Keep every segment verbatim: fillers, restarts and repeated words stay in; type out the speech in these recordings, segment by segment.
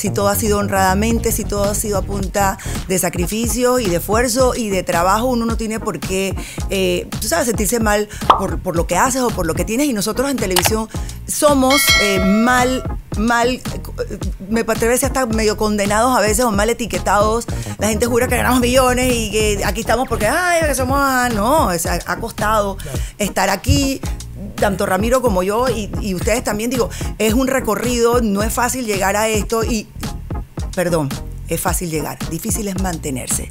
si todo ha sido honradamente, si todo ha sido a punta de sacrificio y de esfuerzo y de trabajo, uno no tiene por qué, eh, tú sabes, sentirse mal por, por lo que haces o por lo que tienes. Y nosotros en televisión somos eh, mal, mal, me atrevo a decir hasta medio condenados a veces o mal etiquetados. La gente jura que ganamos millones y que aquí estamos porque, ay, que somos, ah, no, o sea, ha costado claro. estar aquí. Tanto Ramiro como yo y, y ustedes también, digo, es un recorrido, no es fácil llegar a esto y, perdón, es fácil llegar, difícil es mantenerse.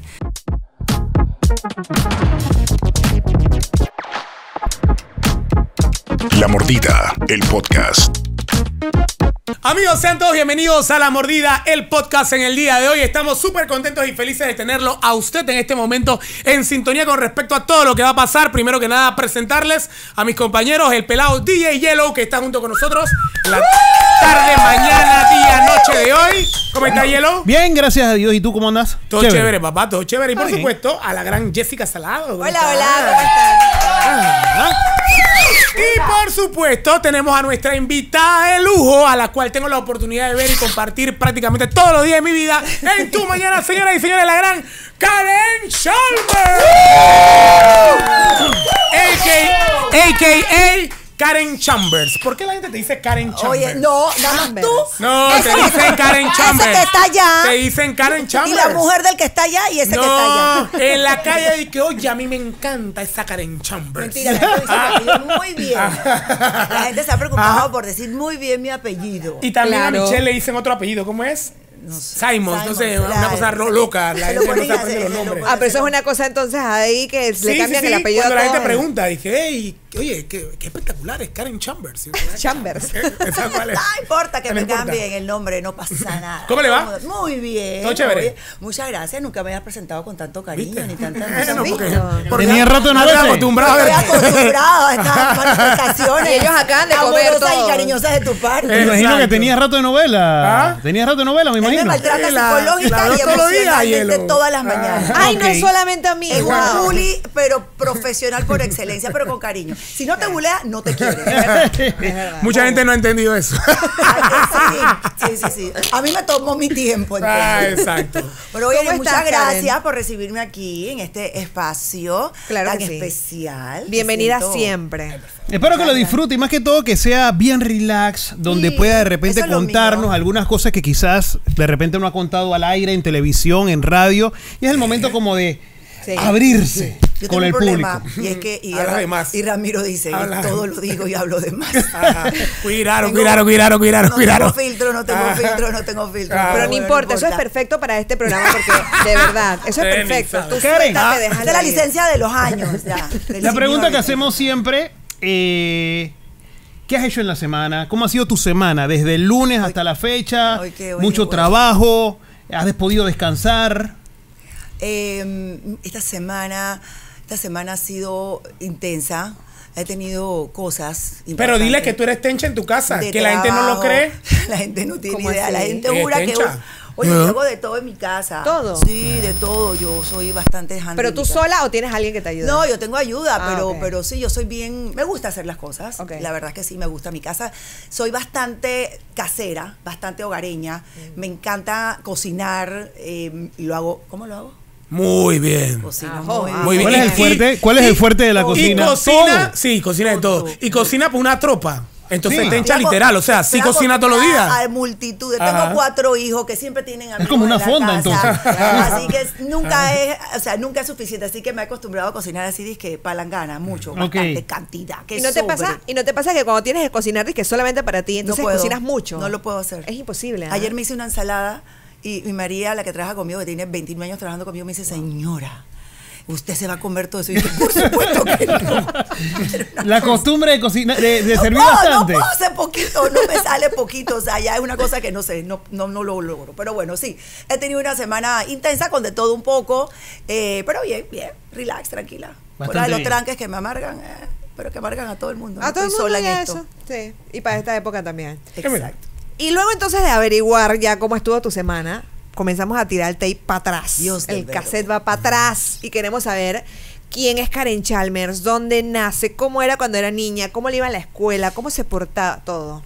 La Mordida, el podcast. Amigos, sean todos bienvenidos a La Mordida, el podcast. En el día de hoy estamos súper contentos y felices de tenerlo a usted en este momento en sintonía con respecto a todo lo que va a pasar. Primero que nada, presentarles a mis compañeros, el pelado D J Yellow, que está junto con nosotros la tarde, mañana, día, noche de hoy. ¿Cómo está, Yellow? Bien, gracias a Dios. ¿Y tú cómo andas? Todo chévere, chévere papá, todo chévere. Y por Ay. supuesto, a la gran Jessica Salado. Hola, hola, ¿cómo están? Ah, y por supuesto tenemos a nuestra invitada de lujo, a la cual tengo la oportunidad de ver y compartir prácticamente todos los días de mi vida en Tu Mañana, señoras y señores, la gran Karen Chambers, a k a Karen Chambers. ¿Por qué la gente te dice Karen Chambers? Oye, no, nada más tú. No, te dicen Karen Chambers. Ese que está allá. Te dicen Karen Chambers. Y la mujer del que está allá y ese no, que está allá. En la calle y que, oye, a mí me encanta esa Karen Chambers. Mentira, la gente dice mi apellido muy bien. La gente se ha preocupado Ajá. por decir muy bien mi apellido. Y también Claro. a Michelle le dicen otro apellido, ¿cómo es? No sé. Simon, no Simon, sé, claro. una cosa ro- loca. La Se lo gente no ponen se a aprende hacer, los se lo nombres. ponen. Ah, pero eso es una cosa entonces ahí que Sí, le sí, cambian sí. el apellido Cuando a la gente todos. pregunta, dije, hey, oye, qué, qué espectacular es Karen Chambers. Chambers. ¿Esa cuál es? No importa que No me importa. cambien el nombre, no pasa nada. ¿Cómo le va? Muy bien. ¿Todo chévere? Oye, muchas gracias, nunca me habías presentado con tanto cariño ¿Viste? ni tanta Bueno, porque, visto? porque Tenía rato de no estoy verse. acostumbrado a Estoy ver. acostumbrado a estas manifestaciones. Y ellos acaban de comer amorosas todo. y cariñosas de tu parte. Me imagino Exacto. que tenías rato de novela. ¿Ah? Tenías rato de novela, me Él me imagino. maltrata La- psicológica la veo y todos los días, emocionalmente Hielo. todas las mañanas. Ay, no Ok. es solamente a mí. Es un Wow. bully, pero profesional por excelencia, pero con cariño. Si no te bulea, no te quiere. Es verdad. Mucha gente no ha entendido eso. Sí, sí, sí, sí. A mí me tomó mi tiempo. Ah, ¿entiendes? exacto. Pero oye, ¿Cómo muchas estás, Karen? gracias por recibirme aquí en este espacio Claro tan que sí. especial. Bienvenida Me siento- siempre. Espero que lo disfrute y más que todo que sea bien relax, donde Sí, pueda de repente eso es lo contarnos mío. algunas cosas que quizás de repente no ha contado al aire, en televisión, en radio. Y es el momento como de Sí. abrirse Yo con tengo el un problema, público. y es que y, Habla Ra- de más. y Ramiro dice, Habla. todo lo digo y hablo de más. Ajá. Cuidado, Tengo- cuidado, cuidado, cuidado, No cuidado. tengo filtro, no tengo Ajá. filtro, no tengo filtro. Ah, Pero no bueno, importa, eso es perfecto para este programa porque de verdad, eso es Tenis, perfecto. ¿sabes? Tú Karen, suéltate, ah, déjalo Esta es la ir. licencia de los años. Ya, del La pregunta señor. que hacemos siempre, eh, ¿qué has hecho en la semana? ¿Cómo ha sido tu semana? Desde el lunes hasta la fecha, ay, qué bueno, mucho bueno. trabajo, ¿has podido descansar? Eh, esta semana, esta semana ha sido intensa. He tenido cosas. Pero importantes dile que tú eres tencha en tu casa, de que la gente no lo trabajo. cree. La gente no tiene ¿Cómo idea. La así? gente ¿Eres jura que. tencha? Oye, Ajá. yo hago de todo en mi casa. ¿Todo? Sí, de todo. Yo soy bastante handy. ¿Pero en tú mi casa. sola o tienes alguien que te ayude? No, yo tengo ayuda, Ah, pero, ok. pero sí, yo soy bien, me gusta hacer las cosas. Ok. La verdad es que sí, me gusta mi casa. Soy bastante casera, bastante hogareña. Mm. Me encanta cocinar. Eh, y lo hago, ¿cómo lo hago? Muy bien. Cocino Ajo, muy, ajo. Muy bien. ¿Cuál es el Y- fuerte? ¿Cuál es y- el fuerte de la Y cocina? cocina, Todo. sí, cocina de todo. Todo. Y cocina para una tropa. Entonces Sí. tencha Estoy literal, o sea, sí estoy cocina todos los días. acostumbrada A multitudes. Ajá. Tengo cuatro hijos que siempre tienen amigos como una en la fonda, casa. entonces. Así que nunca es, o sea, nunca es suficiente. Así que me he acostumbrado a cocinar así, disque palangana, mucho, Ok. bastante cantidad. Que ¿Y no te sobre. pasa y no te pasa que cuando tienes que cocinar que solamente para ti, entonces puedo. cocinas mucho? No lo puedo hacer. Es imposible. ¿ah? Ayer me hice una ensalada y mi María, la que trabaja conmigo, que tiene veintinueve años trabajando conmigo, me dice, señora, usted se va a comer todo eso. Y yo, por supuesto que no. La costumbre de cocinar, de, de No servir puedo, bastante. No puedo hacer poquito, no me sale poquito, o sea, ya es una cosa que no sé, no, no, no lo logro. Pero bueno, sí, he tenido una semana intensa con de todo un poco, eh, pero bien, bien, relax, tranquila. Fuera Bastante de los bien. tranques que me amargan, eh, pero que amargan a todo el mundo. A no todo el estoy mundo sola en ya esto. eso. Sí. Y para esta época también. Exacto. Y luego entonces de averiguar ya cómo estuvo tu semana, comenzamos a tirar el tape para atrás. Dios del el verbo. cassette va para atrás y queremos saber quién es Karen Chalmers, dónde nace, cómo era cuando era niña, cómo le iba a la escuela, cómo se portaba todo.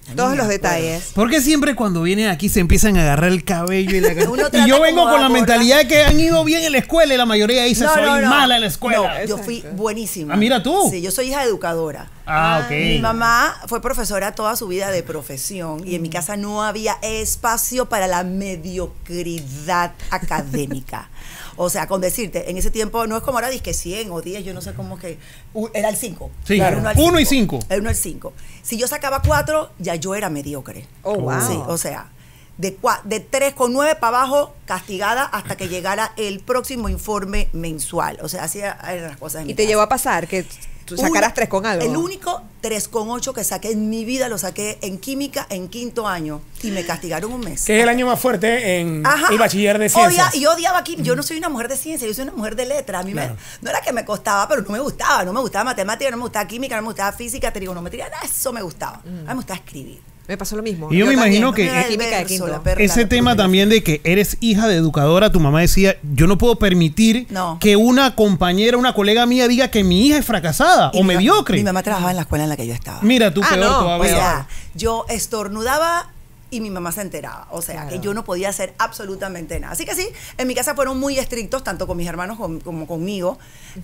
Todos niña, los detalles. ¿Por qué siempre cuando vienen aquí se empiezan a agarrar el cabello y la Uno Y trata yo vengo como con la de mentalidad de que han ido bien en la escuela y la mayoría dice No, soy no, no. mala en la escuela. No, yo fui buenísima. Ah, mira tú. Sí, yo soy hija educadora. Ah, ok. Mi mamá fue profesora toda su vida de profesión y en mi casa no había espacio para la mediocridad académica. O sea, con decirte, en ese tiempo no es como ahora, dizque cien o diez, yo no sé cómo que... u- Era el cinco. Sí, Era claro. uno al Uno y cinco. Era uno al cinco. Si yo sacaba cuatro, ya yo era mediocre. Oh, wow. Sí, o sea, de, cua- de tres con nueve para abajo, castigada hasta que llegara el próximo informe mensual. O sea, así eran las cosas en Y mi te casa. llevó a pasar que tú sacaras Una- tres con algo. El único tres con ocho que saqué en mi vida lo saqué en química en quinto año y me castigaron un mes. Que es el año más fuerte en Ajá. el bachiller de Odia- ciencias. y yo odiaba química. Yo no soy una mujer de ciencia, yo soy una mujer de letra. A mí Claro. me, no era que me costaba, pero no me gustaba. No me gustaba matemática, no me gustaba química, no me gustaba física, trigonometría, nada, eso me gustaba. A mí me gustaba escribir. Me pasó lo mismo. Y yo me imagino también. que- Era el Química de verso, quinto. la perla, Ese la tema perla. también de que eres hija de educadora, tu mamá decía, yo no puedo permitir No. que una compañera, una colega mía diga que mi hija es fracasada Y o mi ma- mediocre. Mi mamá trabajaba en la escuela en la que yo estaba. Mira, tú Ah, peor no, O todavía. sea, yo estornudaba y mi mamá se enteraba. O sea, Claro. que yo no podía hacer absolutamente nada. Así que sí, en mi casa fueron muy estrictos, tanto con mis hermanos como, como conmigo.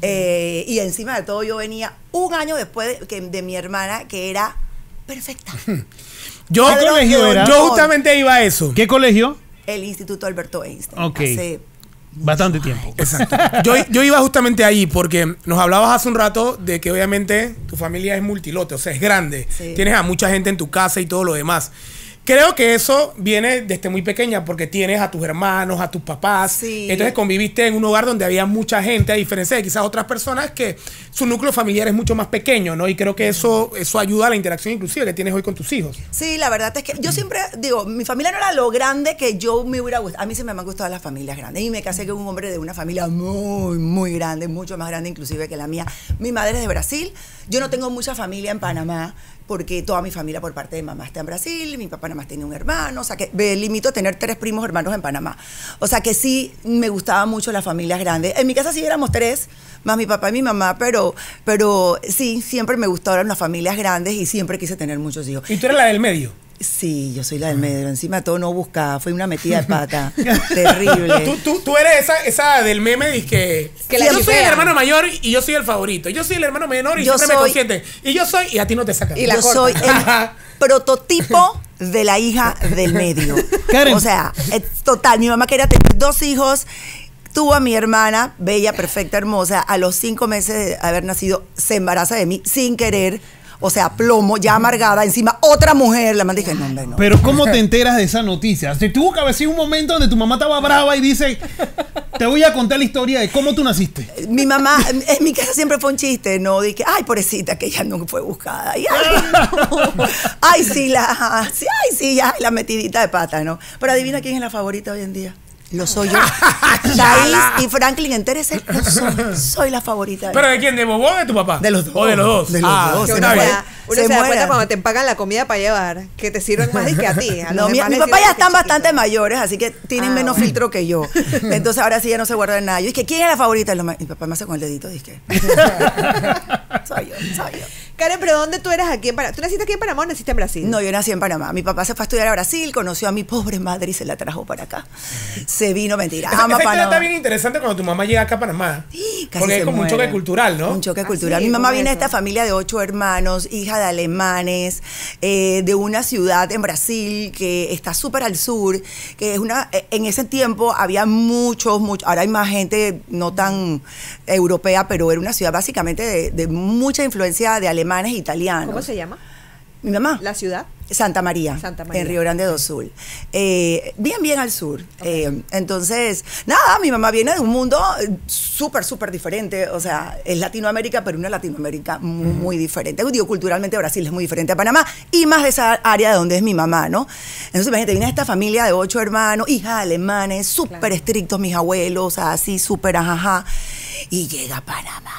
Eh, y encima de todo, yo venía un año después de, que, de mi hermana, que era perfecta. Yo, Padrón colegio de era? yo honor. justamente iba a eso. ¿Qué colegio? El Instituto Alberto Einstein. Ok. Hace Bastante tiempo. Exacto. Yo, yo iba justamente ahí porque nos hablabas hace un rato de que obviamente tu familia es multilote, o sea, es grande. Sí. Tienes a mucha gente en tu casa y todo lo demás. Creo que eso viene desde muy pequeña porque tienes a tus hermanos, a tus papás. Sí. Entonces conviviste en un hogar donde había mucha gente, a diferencia de quizás otras personas que su núcleo familiar es mucho más pequeño, ¿no? Y creo que eso, eso ayuda a la interacción inclusive que tienes hoy con tus hijos. Sí, la verdad es que yo siempre digo, mi familia no era lo grande que yo me hubiera gustado. A mí siempre me han gustado las familias grandes. Y me casé con un hombre de una familia muy, muy grande, mucho más grande inclusive que la mía. Mi madre es de Brasil. Yo no tengo mucha familia en Panamá porque toda mi familia por parte de mamá está en Brasil. Mi papá nada más tiene un hermano. O sea que me limito a tener tres primos hermanos en Panamá. O sea que sí me gustaba mucho las familias grandes. En mi casa sí éramos tres, más mi papá y mi mamá, pero, pero sí, siempre me gustaron las familias grandes y siempre quise tener muchos hijos. Y tú eres la del medio. Sí, yo soy la del medio. Encima de todo no buscaba. Fue una metida de pata. Terrible. Tú, tú, tú eres esa, esa del meme de que, Que la yo soy el chipean. hermano mayor y yo soy el favorito. Yo soy el hermano menor y Yo siempre me soy- consienten. Y yo soy, y a ti no te sacan. Y la Yo corta. soy el prototipo de la hija del medio. Karen. O sea, es total. Mi mamá quería tener dos hijos. Tuvo a mi hermana, bella, perfecta, hermosa. A los cinco meses de haber nacido, se embaraza de mí sin querer. O sea, plomo, ya amargada. Encima, otra mujer. La mandé dije, no, hombre, no. Pero ¿cómo te enteras de esa noticia? Se tuvo que haber sido un momento donde tu mamá estaba brava y dice, te voy a contar la historia de cómo tú naciste. Mi mamá, en mi casa siempre fue un chiste, ¿no? Dije, ay, pobrecita, que ella no fue buscada. Y, ay, no. Ay, sí, la, sí, ay, sí, ya, la metidita de pata, ¿no? Pero adivina quién es la favorita hoy en día. Lo soy yo. Thais y Franklin, entérese, lo soy. Soy la favorita. ¿Pero de quién? ¿De Bobo o de tu papá? De los dos. ¿O de los dos? De los Ah, dos, Que se uno está se bien. da, uno Se se da cuenta mueran. cuando te empagan la comida para llevar, que te sirven más que a ti. A No, los mi, demás mi les papá sirven ya que están chiquito. bastante mayores, así que tienen Ah, menos bueno. filtro que yo. Entonces ahora sí ya no se guardan nada. Yo dije, ¿quién es la favorita? Lo ma- Mi papá me hace con el dedito, dije. Soy yo, soy yo. Karen, pero ¿dónde tú eres aquí en Panamá? ¿Tú naciste aquí en Panamá o naciste en Brasil? No, yo nací en Panamá. Mi papá se fue a estudiar a Brasil, conoció a mi pobre madre y se la trajo para acá. Se vino, mentira. Esa, Ama esa historia Panamá. está bien interesante cuando tu mamá llega acá a Panamá. Sí, casi Porque se es como un muere. choque cultural, ¿no? Un choque Ah, cultural. sí, Mi mamá ¿cómo viene de eso? esta familia de ocho hermanos, hija de alemanes, eh, de una ciudad en Brasil que está súper al sur, que es una, eh, en ese tiempo había muchos, muchos, ahora hay más gente no tan europea, pero era una ciudad básicamente de, de mucha influencia de alemanes e italianos. ¿Cómo se llama? Mi mamá. ¿La ciudad? Santa María, Santa María. en Río Grande do Sul. Eh, bien, bien al sur. Eh, entonces, nada, mi mamá viene de un mundo eh, súper, súper diferente. O sea, es Latinoamérica, pero una Latinoamérica muy, muy diferente. Digo, culturalmente Brasil es muy diferente a Panamá y más de esa área de donde es mi mamá, ¿no? Entonces, imagínate, viene esta familia de ocho hermanos, hijas alemanes, súper Claro. estrictos mis abuelos, así, súper ajaja. Y llega a Panamá.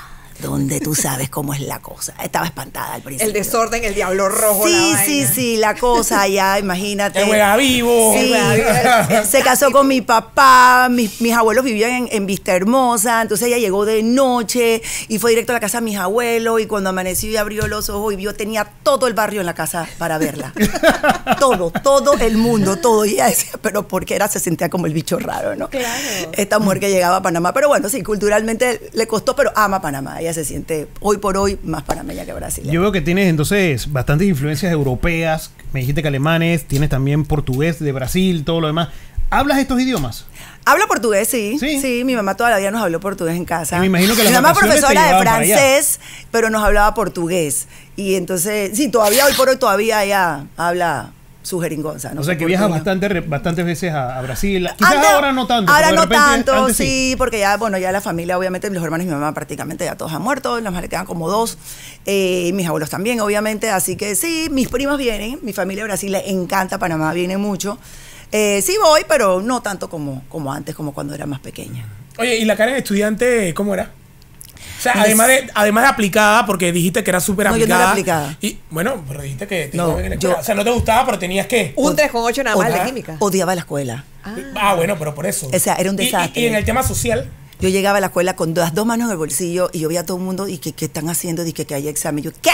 donde tú sabes cómo es la cosa. Estaba espantada al principio. El desorden, el diablo rojo. Sí, la sí, vaina. sí, la cosa ya, imagínate. El juega vivo. Sí, se casó con mi papá, mis, mis abuelos vivían en, en Vista Hermosa, entonces ella llegó de noche y fue directo a la casa de mis abuelos y cuando amaneció y abrió los ojos y vio, tenía todo el barrio en la casa para verla. Todo, todo el mundo, todo. Y ella decía, pero porque era, se sentía como el bicho raro, ¿no? Claro. Esta mujer que llegaba a Panamá, pero bueno, sí, culturalmente le costó, pero ama Panamá. Ella se siente hoy por hoy más panameña que brasileña. Yo veo que tienes entonces bastantes influencias europeas. Me dijiste que alemanes, tienes también portugués de Brasil, todo lo demás. ¿Hablas estos idiomas? Hablo portugués, sí. Sí. Sí, mi mamá toda la vida nos habló portugués en casa. Y me imagino que las mi mamá es vacaciones te profesora de llevaban para allá. francés, pero nos hablaba portugués. Y entonces, sí, todavía hoy por hoy todavía ella habla su jeringonza. ¿no? O sea, que Su viajas portuñol. bastante, bastantes veces a, a Brasil. Quizás Antes- ahora no tanto. Ahora pero de no repente tanto, antes sí, porque ya, bueno, ya la familia, obviamente, los hermanos de mi mamá prácticamente ya todos han muerto, nada más le quedan como dos, eh, y mis abuelos también, obviamente, así que sí, mis primas vienen, mi familia de Brasil le encanta Panamá, viene mucho. Eh, sí voy, pero no tanto como, como antes, como cuando era más pequeña. Oye, ¿y la Karen estudiante cómo era? O sea, Es- además de, además de aplicada, porque dijiste que era súper No, yo no aplicada. era aplicada. Y bueno, pero dijiste que te No, iba bien en la escuela. yo- O sea, no te gustaba, pero tenías que. Un tres con ocho nada más de Ojalá. química. Odiaba la escuela. Ah, bueno, pero por eso. O sea, era un Y- y- desastre. Y, en el tema social. Yo llegaba a la escuela con las dos manos en el bolsillo y yo veía a todo el mundo y que, ¿qué están haciendo? Y que, que hay examen. Yo, ¿qué?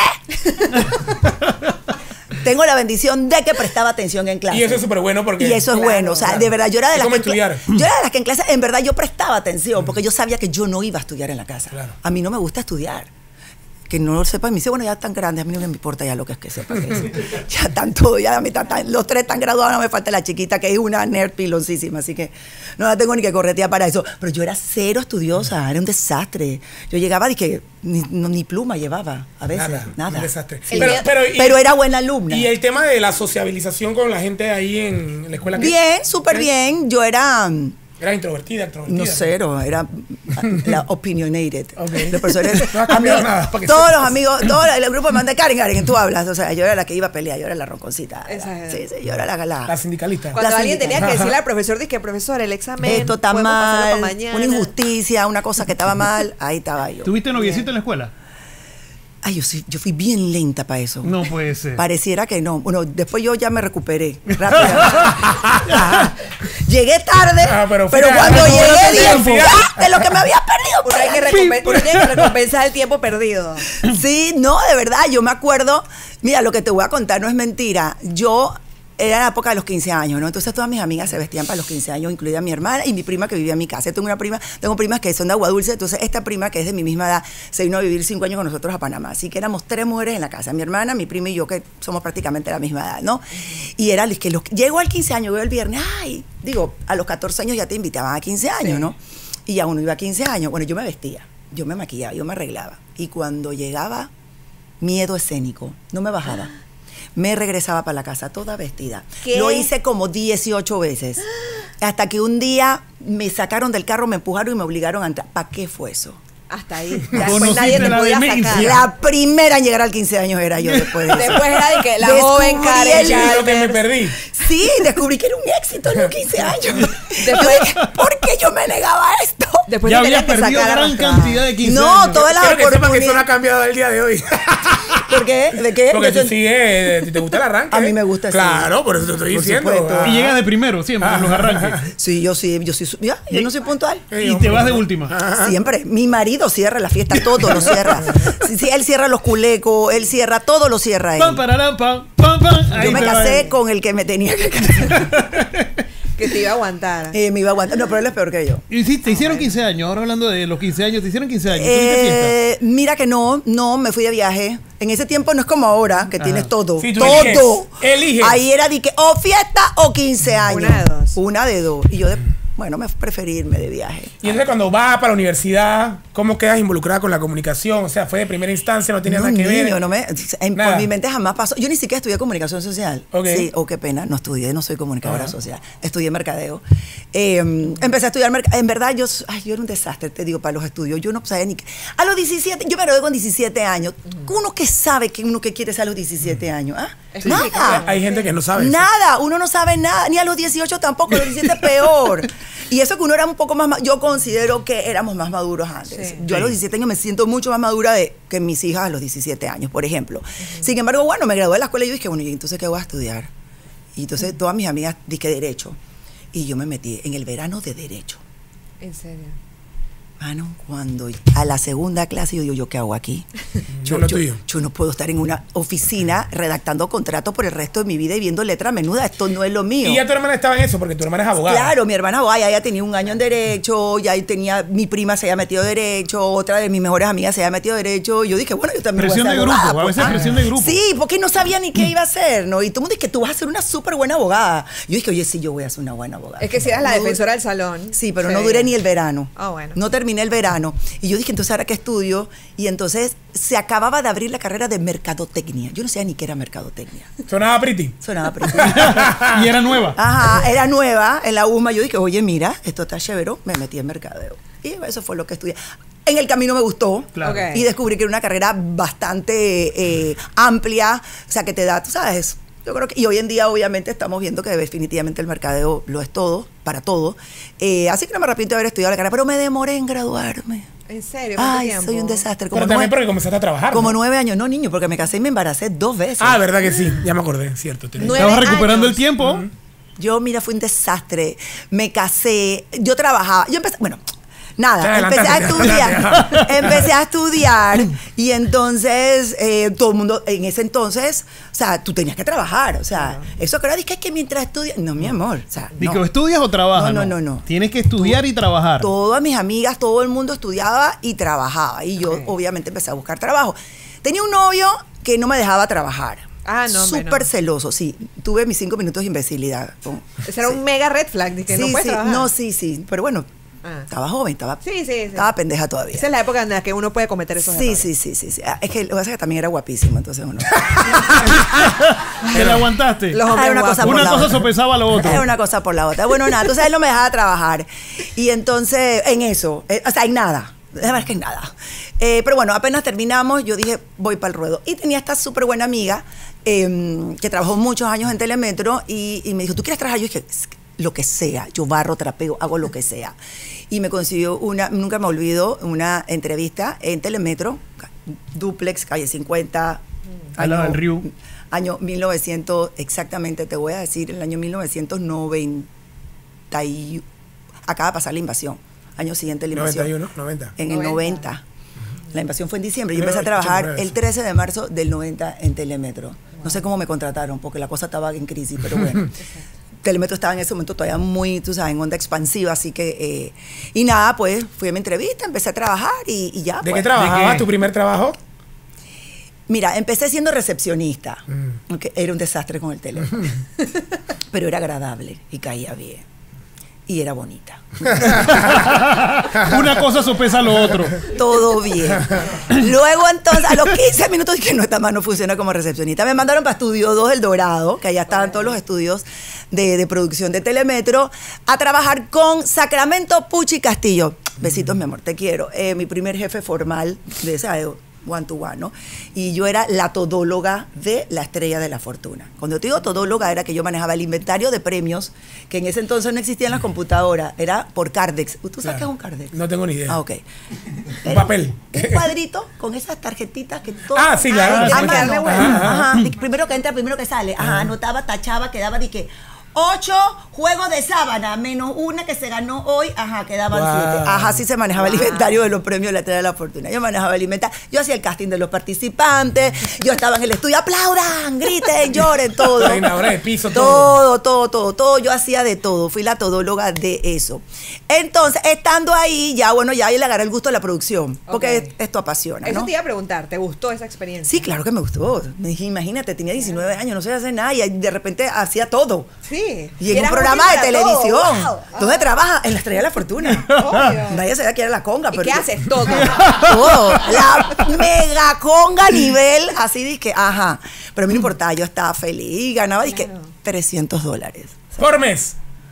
Tengo la bendición de que prestaba atención en clase. Y eso es súper bueno porque. Y eso es Claro, bueno, o sea, claro. de verdad, yo era de Es las como que en cla- estudiar. yo era de las que en clase, en verdad, yo prestaba atención porque yo sabía que yo no iba a estudiar en la casa. Claro. A mí no me gusta estudiar. Que no lo sepa, y me dice, bueno, ya están grandes, a mí no me importa ya lo que es que sepa. Que es. Ya están todos, ya la mitad, están- los tres están graduados, no me falta la chiquita, que es una nerd piloncísima, así que no la tengo ni que corretear para eso. Pero yo era cero estudiosa, era un desastre. Yo llegaba y que ni, no, ni pluma llevaba, a veces, Nada, nada. un desastre. El Pero, día- pero, y- Pero era buena alumna. Y el tema de la sociabilización con la gente ahí en la escuela. ¿qué? Bien, súper ¿Eh? bien. Yo era... Era introvertida, extrovertida. No cero, era la opinionated. Ok. Los profesores, No ha cambiado amigos- nada, para que todos sepas. los amigos, todo el grupo me manda Karen, Karen, tú hablas. O sea, yo era la que iba a pelear, yo era la ronconcita. Esa es. Sí, sí, yo era la la, La sindicalista. Cuando La alguien tenía sindicalista. que decirle al profesor, dije, profesor, el examen. Esto está podemos pasarlo mal, pa' mañana. una injusticia, una cosa que estaba mal, ahí estaba yo. ¿Tuviste noviecito en la escuela? Ay, yo, sí- yo fui bien lenta para eso. No puede ser. Pareciera que no. Bueno, después yo ya me recuperé rápido. Ajá. Llegué tarde, Ah, pero pero, fui a- cuando a- llegué a- dije, tiempo. ¡ah! De lo que me había perdido. Uno, hay que recompen- uno tiene que recompensar el tiempo perdido. Sí, no, de verdad, yo me acuerdo, mira, lo que te voy a contar no es mentira. Yo era la época de los quince años, ¿no? Entonces todas mis amigas se vestían para los quince años, incluida mi hermana y mi prima que vivía en mi casa. Yo tengo una prima, tengo primas que son de Agua Dulce, entonces esta prima que es de mi misma edad se vino a vivir cinco años con nosotros a Panamá. Así que éramos tres mujeres en la casa, mi hermana, mi prima y yo, que somos prácticamente de la misma edad, ¿no? Y era que los, llego al quince años, veo el viernes, ay, digo, a los catorce años ya te invitaban a quince años, ¿no? Y ya uno iba a quince años, bueno, yo me vestía, yo me maquillaba, yo me arreglaba. Y cuando llegaba, miedo escénico, no me bajaba. Me regresaba para la casa toda vestida. ¿Qué? Lo hice como dieciocho veces. Hasta que un día me sacaron del carro, me empujaron y me obligaron a entrar. ¿Para qué fue eso? Hasta ahí. Ya después Conociste nadie te la podía demencia. sacar. La primera en llegar al quince años era yo después de eso. Después era de que la Descubrí joven Karen el- ya- Es lo que me perdí. Sí, descubrí que era un éxito en los quince años. Después- Yo dije, ¿por qué yo me negaba a esto? Después Ya te habías tenían que perdido sacar gran arrastrada. cantidad de quince No, años. todas las Quiero que sepan que eso no ha oportunidades. cambiado el día de hoy. ¿Por qué? ¿De qué? Porque De- tú sigues, ¿te gusta el arranque? A mí me gusta, sí. Claro, por eso te estoy Por diciendo. supuesto. Ah. Y llegas de primero siempre en los arranques. Sí, yo sí, yo sí. Ya, yo no soy puntual. Y te vas de última. Siempre. Mi marido cierra la fiesta, todo lo cierra. Sí, sí, él cierra los culecos, él cierra, todo lo cierra él. Pam, pararán, pam, pam, pam. Ahí Yo me te casé va. con el que me tenía que casar. Que te iba a aguantar. Eh, me iba a aguantar. No, pero él es peor que yo. Y sí, te hicieron quince años. Ahora hablando de los quince años, te hicieron quince años. ¿Tuviste fiesta? Eh, mira que no, no, me fui de viaje. En ese tiempo no es como ahora, que Ajá. tienes todo. Sí, tú todo. eliges, eliges. Ahí era de que o fiesta o quince años. Una de dos. Una de dos. Y yo, de, bueno, me preferí irme de viaje. Y entonces cuando vas para la universidad, ¿cómo quedas involucrada con la comunicación? O sea, fue de primera instancia, no tenía No, nada que ver. niño, no me, en, Nada. por mi mente jamás pasó. Yo ni siquiera estudié comunicación social. Ok. Sí, oh, qué pena, no estudié, no soy comunicadora Ajá. social. Estudié mercadeo. Eh, empecé a estudiar mercado. En verdad, yo, ay, yo era un desastre, te digo, para los estudios. Yo no sabía ni... A los diecisiete, yo me gradué con diecisiete años. Uno que sabe que uno que quiere ser a los diecisiete años. ¿Ah? Sí, Nada. Hay gente que no sabe eso. Nada, uno no sabe nada, ni a los dieciocho tampoco, a los diecisiete peor. Y eso que uno era un poco más, ma- yo considero que éramos más maduros antes. Sí. Yo a los diecisiete años me siento mucho más madura de, que mis hijas a los diecisiete años, por ejemplo. Sin embargo, bueno, me gradué de la escuela y yo dije, bueno, ¿y entonces qué voy a estudiar? Y entonces todas mis amigas dije Derecho. Y yo me metí en el verano de Derecho. En serio. Mano, cuando a la segunda clase yo digo, ¿yo qué hago aquí? Yo, No lo yo, tuyo. yo no puedo estar en una oficina redactando contratos por el resto de mi vida y viendo letras menudas. Esto no es lo mío. Y ya tu hermana estaba en eso, porque tu hermana es abogada. Claro, mi hermana abogada, ya, ya tenía un año en Derecho, ya tenía, mi prima se había metido en Derecho, otra de mis mejores amigas se había metido en Derecho. Yo dije, bueno, yo también Presión voy a de ser grupo, abogada, a veces pues. presión de grupo. Sí, porque no sabía ni qué iba a hacer, ¿no? Y todo el mundo dice que tú vas a ser una súper buena abogada. Yo dije, oye, sí, yo voy a ser una buena abogada. Es que si eras la No duré- defensora del salón. Sí, pero se no veía. duré ni el verano. Ah, bueno. No terminé el verano. Y yo dije, entonces, ¿ahora qué estudio? Y entonces se acababa de abrir la carrera de mercadotecnia. Yo no sabía ni qué era mercadotecnia. Sonaba pretty. Sonaba pretty. Y era nueva. Ajá, era nueva en la U M A. Yo dije, oye, mira, esto está chévero. Me metí en mercadeo. Y eso fue lo que estudié. En el camino me gustó. Claro. Ok. Y descubrí que era una carrera bastante eh, amplia. O sea, que te da, tú sabes. Yo creo que, y hoy en día, obviamente, estamos viendo que definitivamente el mercadeo lo es todo, para todo. Eh, así que no me arrepiento de haber estudiado la carrera, pero me demoré en graduarme. ¿En serio? ¿Cuánto Ay, tiempo? soy un desastre. Como Pero también nueve, porque comenzaste a trabajar. como ¿no? nueve años. No, niño, porque me casé y me embaracé dos veces. Ah, verdad que sí. Ya me acordé, cierto. tenés- Nueve Estabas recuperando años. el tiempo. Yo, mira, fui un desastre. Me casé, yo trabajaba, yo empecé, bueno, nada, Ya, empecé a adelántate, estudiar, adelante. empecé a estudiar y entonces eh, todo el mundo, en ese entonces, o sea, tú tenías que trabajar, o sea, eso que ahora dices que mientras estudias, no, mi amor, o sea, Digo, no. ¿estudias o trabajas? No, no, no, no. Tienes que estudiar y trabajar. Todas mis amigas, todo el mundo estudiaba y trabajaba y yo Ok. obviamente empecé a buscar trabajo. Tenía un novio que no me dejaba trabajar. Ah, no, hombre, Súper no. celoso, sí. Tuve mis cinco minutos de imbecilidad. Con- Ese era sí. un mega red flag, de que sí, no puedes sí, trabajar. no, sí, sí. Pero bueno, Ah. estaba joven, estaba, Sí, sí, sí. estaba pendeja todavía. Esa es la época en la que uno puede cometer esos Sí, errores. sí, sí, sí, sí. Ah, es que lo que pasa es que también era guapísimo, entonces uno. ¿Te la aguantaste? Los hombres Era una guapos. cosa por Una la cosa otra. sopesaba a la otra. Era una cosa por la otra. Bueno, nada, entonces él no me dejaba trabajar. Y entonces, en eso, eh, o sea, en nada. La verdad es que en nada. Eh, pero bueno, apenas terminamos, yo dije, voy para el ruedo. Y tenía esta súper buena amiga eh, que trabajó muchos años en Telemetro y, y me dijo, ¿tú quieres trabajar? Yo dije, lo que sea, yo barro, trapeo, hago lo que sea. Y me consiguió una, nunca me olvido, una entrevista en Telemetro, Duplex, calle cincuenta. Al lado del río. Año mil novecientos, exactamente te voy a decir, el año mil novecientos noventa y acaba de pasar la invasión. Año siguiente la invasión. noventa y uno, noventa. En el noventa. noventa. La invasión fue en diciembre. Yo Creo empecé a que escuché trabajar por eso. el trece de marzo del noventa en Telemetro. No sé cómo me contrataron, porque la cosa estaba en crisis, pero bueno. Telemetro estaba en ese momento todavía muy, tú sabes, en onda expansiva, así que... eh, y nada, pues fui a mi entrevista, empecé a trabajar y, y ya. ¿De pues. qué trabajabas? ¿De qué? ¿Tu primer trabajo? Mira, empecé siendo recepcionista, Mm. aunque era un desastre con el teléfono, pero era agradable y caía bien. Y era bonita. Una cosa sopesa a lo otro. Todo bien. Luego entonces, a los quince minutos dije, no, esta más no funciona como recepcionista. Me mandaron para Estudio dos El Dorado, que allá estaban todos los estudios de, de producción de Telemetro, a trabajar con Sacramento Pucci Castillo. Besitos, mi amor, te quiero. Eh, mi primer jefe formal de esa de one to one, ¿no? Y yo era la todóloga de la Estrella de la Fortuna. Cuando yo te digo todóloga era que yo manejaba el inventario de premios, que en ese entonces no existían las computadoras, era por Cardex. ¿Tú sabes Claro. qué es un Cardex? No tengo ni idea. Ah, ok. Un papel. Un cuadrito con esas tarjetitas que todo. Ah, sí, claro. Ay, Sí, a sí. mano. Ajá, Ajá, ajá. De que primero que entra, primero que sale. Ajá, anotaba, tachaba, quedaba de que ocho juegos de sábana, menos una que se ganó hoy, ajá, quedaban Wow. siete. Ajá, así se manejaba el inventario de los premios de la Estrella de la Fortuna. Yo manejaba el inventario, yo hacía el casting de los participantes, yo estaba en el estudio, aplaudan, griten, lloren, todo. Coordinadora de piso, todo. Todo, todo, todo, todo. Yo hacía de todo. Fui la todóloga de eso. Entonces, estando ahí, ya, bueno, ya le agarré el gusto a la producción. Porque Ok. esto apasiona, Eso ¿no? te iba a preguntar, ¿te gustó esa experiencia? Sí, claro que me gustó. Me dije, imagínate, tenía diecinueve años, no sabía hacer nada y de repente hacía todo. Sí. Y en un eras programa útil de para televisión. todo. Wow. ¿Dónde trabaja? En la Estrella de la Fortuna. Obvio. Nadie sabía que era la conga. ¿Y pero qué yo- haces? Todo. Todo. La mega conga nivel, así dije, ajá. Pero a mí no importaba, yo estaba feliz y ganaba, dije, Claro. trescientos dólares. Por mes.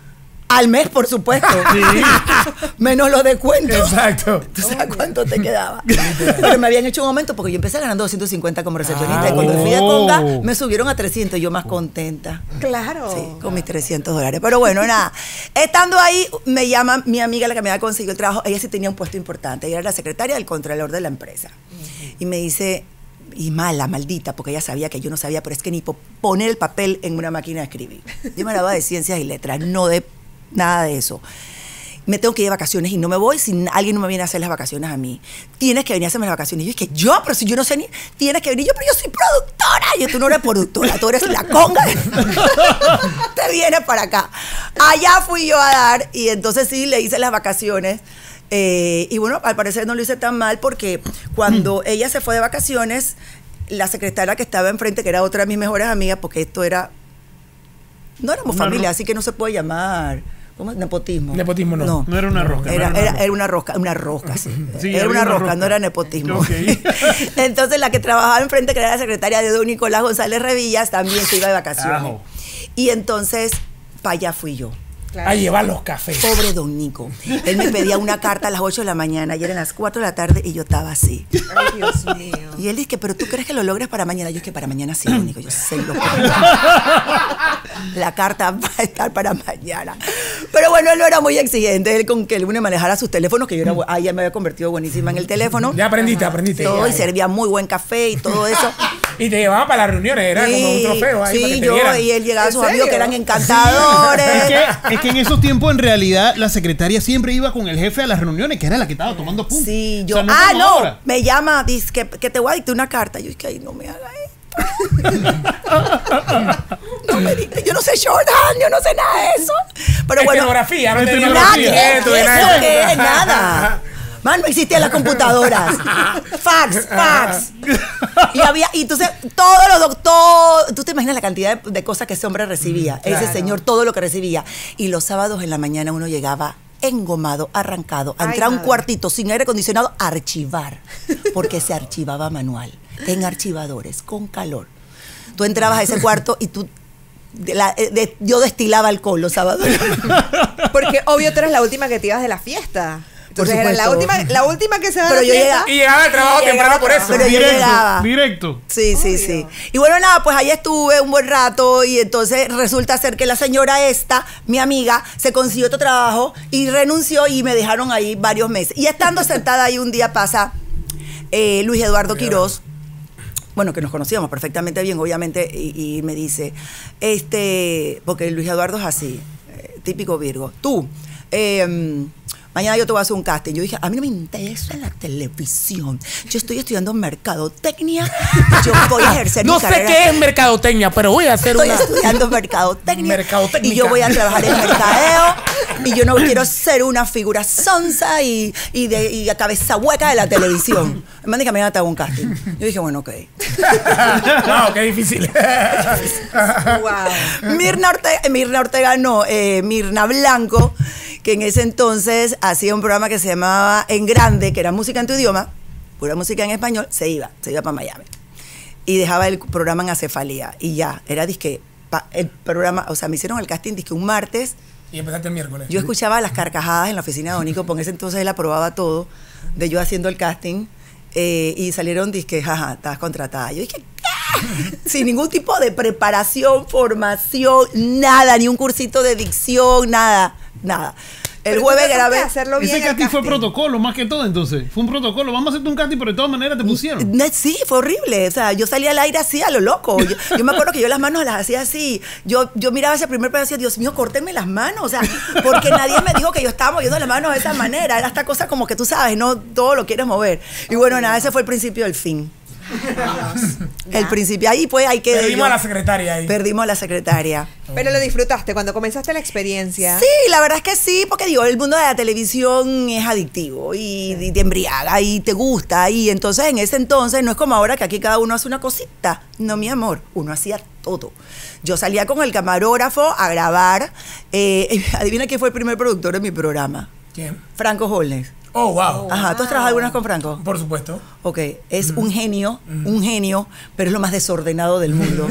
Al mes, por supuesto. Sí. Menos los descuentos. Exacto. ¿Tú sabes cuánto te quedaba? Pero me habían hecho un aumento porque yo empecé ganando doscientos cincuenta como recepcionista. Ah, y cuando fui de oh. conga, me subieron a trescientos. Yo más contenta. Claro. Sí, con mis trescientos dólares. Pero bueno, nada. Estando ahí, me llama mi amiga, la que me había conseguido el trabajo. Ella sí tenía un puesto importante. Ella era la secretaria del contralor de la empresa. Y me dice, y mala, maldita, porque ella sabía que yo no sabía, pero es que ni po- poner el papel en una máquina de escribir. Yo me graduaba de ciencias y letras, no de nada de eso. Me tengo que ir de vacaciones y no me voy si alguien no me viene a hacer las vacaciones a mí. Tienes que venir a hacerme las vacaciones. Y yo, es que yo, pero si yo no sé ni... Tienes que venir. Yo, pero yo soy productora. Y yo, tú no eres productora, tú eres la conga. Te vienes para acá. Allá fui yo a dar y entonces sí, le hice las vacaciones. Eh, y bueno, al parecer no lo hice tan mal porque cuando ella se fue de vacaciones, la secretaria que estaba enfrente, que era otra de mis mejores amigas, porque esto era... No éramos Una familia, ro- así que no se puede llamar... ¿Cómo es? Nepotismo. Nepotismo no. No era una rosca. Era, no era una era, rosca. era una rosca, una rosca, sí. Sí, era había una una rosca, rosca. no era nepotismo. Ok. Entonces la que trabajaba enfrente, que era la secretaria de don Nicolás González Revillas, también se iba de vacaciones. Ajo. Y entonces, para allá fui yo. Claro. A llevar los cafés. Pobre don Nico. Él me pedía una carta a las ocho de la mañana y eran las cuatro de la tarde y yo estaba así. Ay, Dios mío. Y él dice, pero tú crees que lo logres para mañana. Yo es que para mañana sí, don Nico. Yo sé lo que la carta va a estar para mañana. Pero bueno, él no era muy exigente. Él con que él me manejara sus teléfonos, que yo era, bu- ah, ya me había convertido buenísima en el teléfono. Ya aprendiste, aprendiste. Todo, Ya, y ya. servía muy buen café y todo eso. Y te llevaban para las reuniones, era como un Sí, trofeo ahí para que sí, te yo vieran. y él llegaba a ¿En sus amigos serio? que eran encantadores. Es que, es que en esos tiempos, en realidad, la secretaria siempre iba con el jefe a las reuniones, que era la que estaba tomando puntos. Sí, yo. O sea, ah, como no. ahora. Me llama, dice que, que te voy a dictar una carta. Yo es que ay, no me haga esto. No me dicte, yo no sé shorthand, yo no sé nada de eso. Pero bueno. Escenografía, no tenía Nada, Escenografía. ¿qué? esto, de ¿Eso nada. qué es? Nada. Man, no existían las computadoras. Fax, fax. Y había, y entonces, todos los doctores, tú te imaginas la cantidad de, de cosas que ese hombre recibía. Ese Claro. señor, todo lo que recibía. Y los sábados en la mañana uno llegaba engomado, arrancado, a Ay, entrar a un madre. cuartito sin aire acondicionado, a archivar. Porque se archivaba manual, en archivadores, con calor. Tú entrabas a ese cuarto y tú, de la- de- yo destilaba alcohol los sábados. Porque obvio tú eres la última que te ibas de la fiesta. Entonces era la supuesto. última, la última que se va Pero de yo la fiesta. llegaba- Y llegaba al trabajo Llegaba temprano al por eso. Pero yo Directo, llegaba. directo. Sí, sí, sí. Y bueno, nada, pues ahí estuve un buen rato y entonces resulta ser que la señora esta, mi amiga, se consiguió otro trabajo y renunció y me dejaron ahí varios meses. Y estando sentada ahí un día pasa eh, Luis Eduardo Quirós, bueno, que nos conocíamos perfectamente bien, obviamente, y, y me dice, este, porque Luis Eduardo es así, eh, típico Virgo, tú, eh, mañana yo te voy a hacer un casting. Yo dije, a mí no me interesa la televisión. Yo estoy estudiando mercadotecnia. Yo voy a ejercer No mi sé carrera. qué es mercadotecnia, pero voy a hacer Estoy una... estudiando mercadotecnia. Mercadotécnica. Y yo voy a trabajar en mercadeo. Y yo no quiero ser una figura sonsa y, y, de, y a cabeza hueca de la televisión. Me mandé que mañana te hago un casting. Yo dije, bueno, ok. No, qué difícil. Wow. Mirna Ortega, Mirna Ortega no, eh, Mirna Blanco, que en ese entonces hacía un programa que se llamaba En Grande, que era música en tu idioma, pura música en español, se iba, se iba para Miami. Y dejaba el programa en acefalía. Y ya, era disque, pa- el programa, o sea, me hicieron el casting disque un martes. Y empezaste el miércoles. Yo escuchaba las carcajadas en la oficina de Donico, porque en ese entonces él aprobaba todo, de yo haciendo el casting, eh, y salieron disque, jaja, estás contratada. Yo dije, ¿qué? Sin ningún tipo de preparación, formación, nada, ni un cursito de dicción, nada, nada. El Pero tú jueves trataste de grabé. hacerlo bien Ese el casting fue casting. protocolo, más que todo, entonces. Fue un protocolo. Vamos a hacerte un casting, pero de todas maneras te pusieron. Ne- Sí, fue horrible. O sea, yo salía al aire así a lo loco. Yo, yo me acuerdo que yo las manos las hacía así. Yo, yo miraba ese primer pedazo y decía, Dios mío, córtenme las manos. O sea, porque nadie me dijo que yo estaba moviendo las manos de esa manera. Era esta cosa como que tú sabes, no todo lo quieres mover. Y bueno, nada, ese fue el principio del fin. El principio. Ahí pues hay que. Perdimos a la secretaria ahí. Perdimos a la secretaria. Pero lo disfrutaste cuando comenzaste la experiencia. Sí, la verdad es que sí, porque digo, el mundo de la televisión es adictivo y, y te embriaga y te gusta. Y entonces en ese entonces no es como ahora que aquí cada uno hace una cosita. No, mi amor, uno hacía todo. Yo salía con el camarógrafo a grabar. Eh, adivina quién fue el primer productor de mi programa. ¿Quién? Franco Holnes. Oh, wow. Ajá, ¿tú has trabajado alguna vez con Franco? Por supuesto. Ok, es un genio, un genio, pero es lo más desordenado del mundo.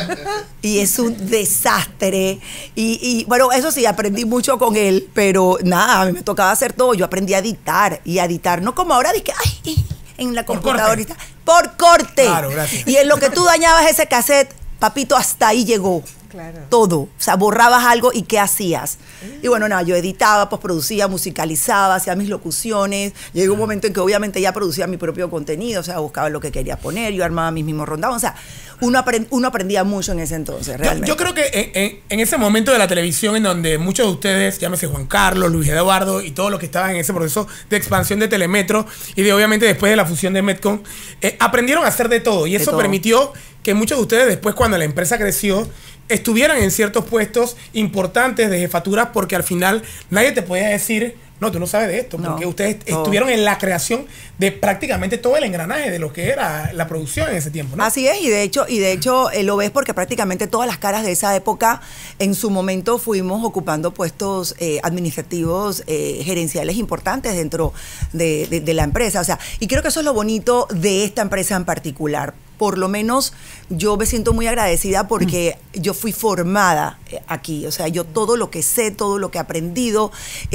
Y es un desastre. Y, y bueno, eso sí, aprendí mucho con él, pero nada, a mí me tocaba hacer todo. Yo aprendí a editar y a editar, no como ahora, dije, ay, en la Por computadorita. Por corte. Claro, gracias. Y en lo que tú dañabas ese cassette, papito, hasta ahí llegó. Claro. Todo. O sea, borrabas algo y ¿qué hacías? Y bueno, nada, yo editaba, postproducía, musicalizaba, hacía mis locuciones. Llegó un momento en que obviamente ya producía mi propio contenido, o sea, buscaba lo que quería poner, yo armaba mis mismos rondados. O sea, uno, aprend, uno aprendía mucho en ese entonces, realmente. Yo, yo creo que en, en, en ese momento de la televisión en donde muchos de ustedes, llámese Juan Carlos, Luis Eduardo y todos los que estaban en ese proceso de expansión de Telemetro y de obviamente después de la fusión de Metcon, eh, aprendieron a hacer de todo. Y De eso todo. permitió que muchos de ustedes después, cuando la empresa creció, estuvieran en ciertos puestos importantes de jefaturas, porque al final nadie te podía decir, no, tú no sabes de esto, No, porque ustedes no. estuvieron en la creación de prácticamente todo el engranaje de lo que era la producción en ese tiempo, ¿no? Así es, y de hecho, y de hecho eh, lo ves porque prácticamente todas las caras de esa época en su momento fuimos ocupando puestos eh, administrativos, eh, gerenciales importantes dentro de, de, de la empresa. O sea, y creo que eso es lo bonito de esta empresa en particular. Por lo menos yo me siento muy agradecida porque mm. yo fui formada aquí. O sea, yo todo lo que sé, todo lo que he aprendido,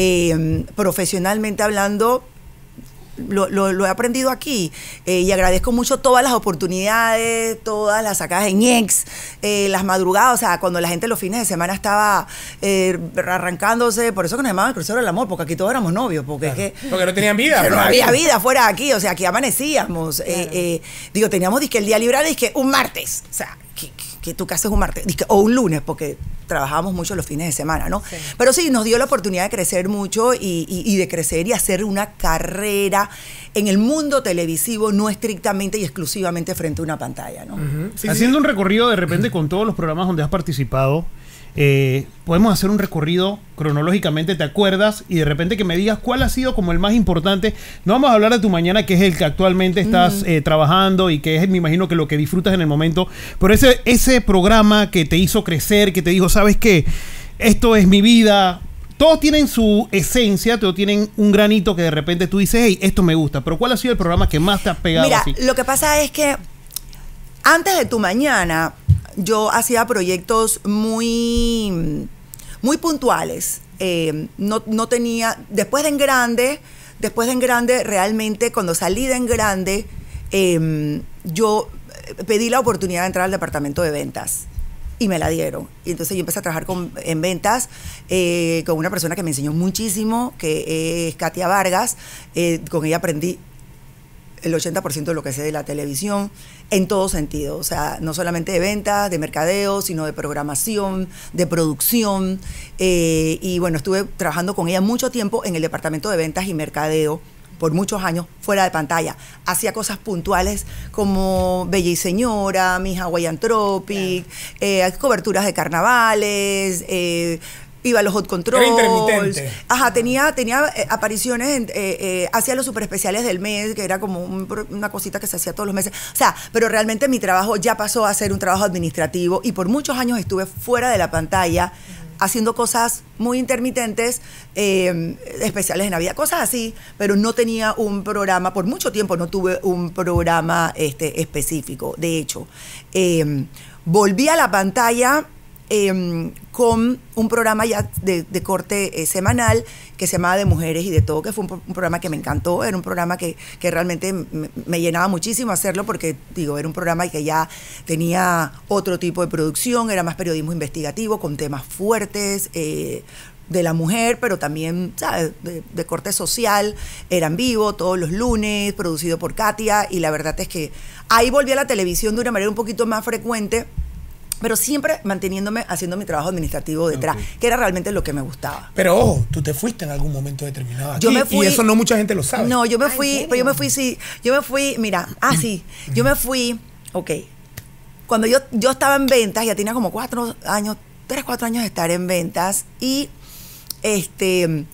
eh, profesionalmente hablando, Lo, lo, lo he aprendido aquí eh, y agradezco mucho todas las oportunidades, todas las sacadas en ex, eh, las madrugadas, o sea, cuando la gente los fines de semana estaba eh, arrancándose, por eso que nos llamaban el crucero del amor, porque aquí todos éramos novios, porque Claro. es que... Porque no tenían vida. Pero no ¿no? había vida fuera de aquí, o sea, aquí amanecíamos. Claro. Eh, eh, digo, teníamos disque el día libre, disque un martes, o sea, que, que tú qué haces un martes, disque, o un lunes, porque trabajábamos mucho los fines de semana, ¿no? Sí. Pero sí, nos dio la oportunidad de crecer mucho y, y, y de crecer y hacer una carrera en el mundo televisivo, no estrictamente y exclusivamente frente a una pantalla, ¿no? Ujú. Sí, Haciendo sí. un recorrido de repente con todos los programas donde has participado, eh, podemos hacer un recorrido cronológicamente, ¿te acuerdas? Y de repente que me digas cuál ha sido como el más importante. No vamos a hablar de tu mañana, que es el que actualmente estás eh, trabajando y que es, me imagino, que lo que disfrutas en el momento. Pero ese, ese programa que te hizo crecer, que te dijo, ¿sabes qué? Esto es mi vida. Todos tienen su esencia, todos tienen un granito que de repente tú dices, hey, esto me gusta. Pero ¿cuál ha sido el programa que más te has pegado Mira, así? lo que pasa es que antes de Tu Mañana, yo hacía proyectos muy, muy puntuales. Eh, no, no tenía, después de En Grande, después de En Grande, realmente cuando salí de En Grande, eh, yo pedí la oportunidad de entrar al departamento de ventas. Y me la dieron. Y entonces yo empecé a trabajar con, en ventas eh, con una persona que me enseñó muchísimo, que es Katia Vargas. Eh, con ella aprendí el ochenta por ciento de lo que sé de la televisión, en todo sentido. O sea, no solamente de ventas, de mercadeo, sino de programación, de producción. Eh, y bueno, estuve trabajando con ella mucho tiempo en el departamento de ventas y mercadeo, por muchos años, fuera de pantalla. Hacía cosas puntuales como Bella y Señora, Miss Hawaiian Tropic, eh, coberturas de carnavales, eh, iba a los hot controls. Era intermitente. Ajá, tenía, tenía eh, apariciones, en, eh, eh, hacía los super especiales del mes, que era como un, una cosita que se hacía todos los meses. O sea, pero realmente mi trabajo ya pasó a ser un trabajo administrativo y por muchos años estuve fuera de la pantalla, haciendo cosas muy intermitentes, eh, especiales de Navidad, cosas así, pero no tenía un programa, por mucho tiempo no tuve un programa este, específico. De hecho, eh, volví a la pantalla eh, con un programa ya de, de corte eh, semanal que se llamaba De Mujeres y de Todo, que fue un, un programa que me encantó, era un programa que, que realmente me, me llenaba muchísimo hacerlo porque, digo, era un programa que ya tenía otro tipo de producción, era más periodismo investigativo, con temas fuertes, eh, de la mujer, pero también, ¿sabes?, de, de corte social, era en vivo todos los lunes, producido por Katia, y la verdad es que ahí volví a la televisión de una manera un poquito más frecuente, pero siempre manteniéndome haciendo mi trabajo administrativo detrás, okay, que era realmente lo que me gustaba. Pero ojo, tú te fuiste en algún momento determinado aquí, yo me fui, y eso no mucha gente lo sabe. No, yo me Ah, fui, pero yo me fui, sí, yo me fui, mira, ah, sí, yo me fui, ok, cuando yo, yo estaba en ventas, ya tenía como cuatro años, tres, cuatro años de estar en ventas, y este,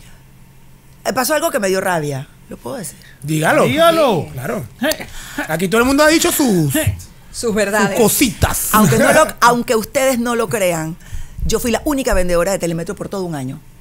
pasó algo que me dio rabia, ¿lo puedo decir? Dígalo. Dígalo. Claro. Aquí todo el mundo ha dicho sus... Sus verdades. Sus cositas. Aunque, no lo, aunque ustedes no lo crean, yo fui la única vendedora de Telemetro por todo un año.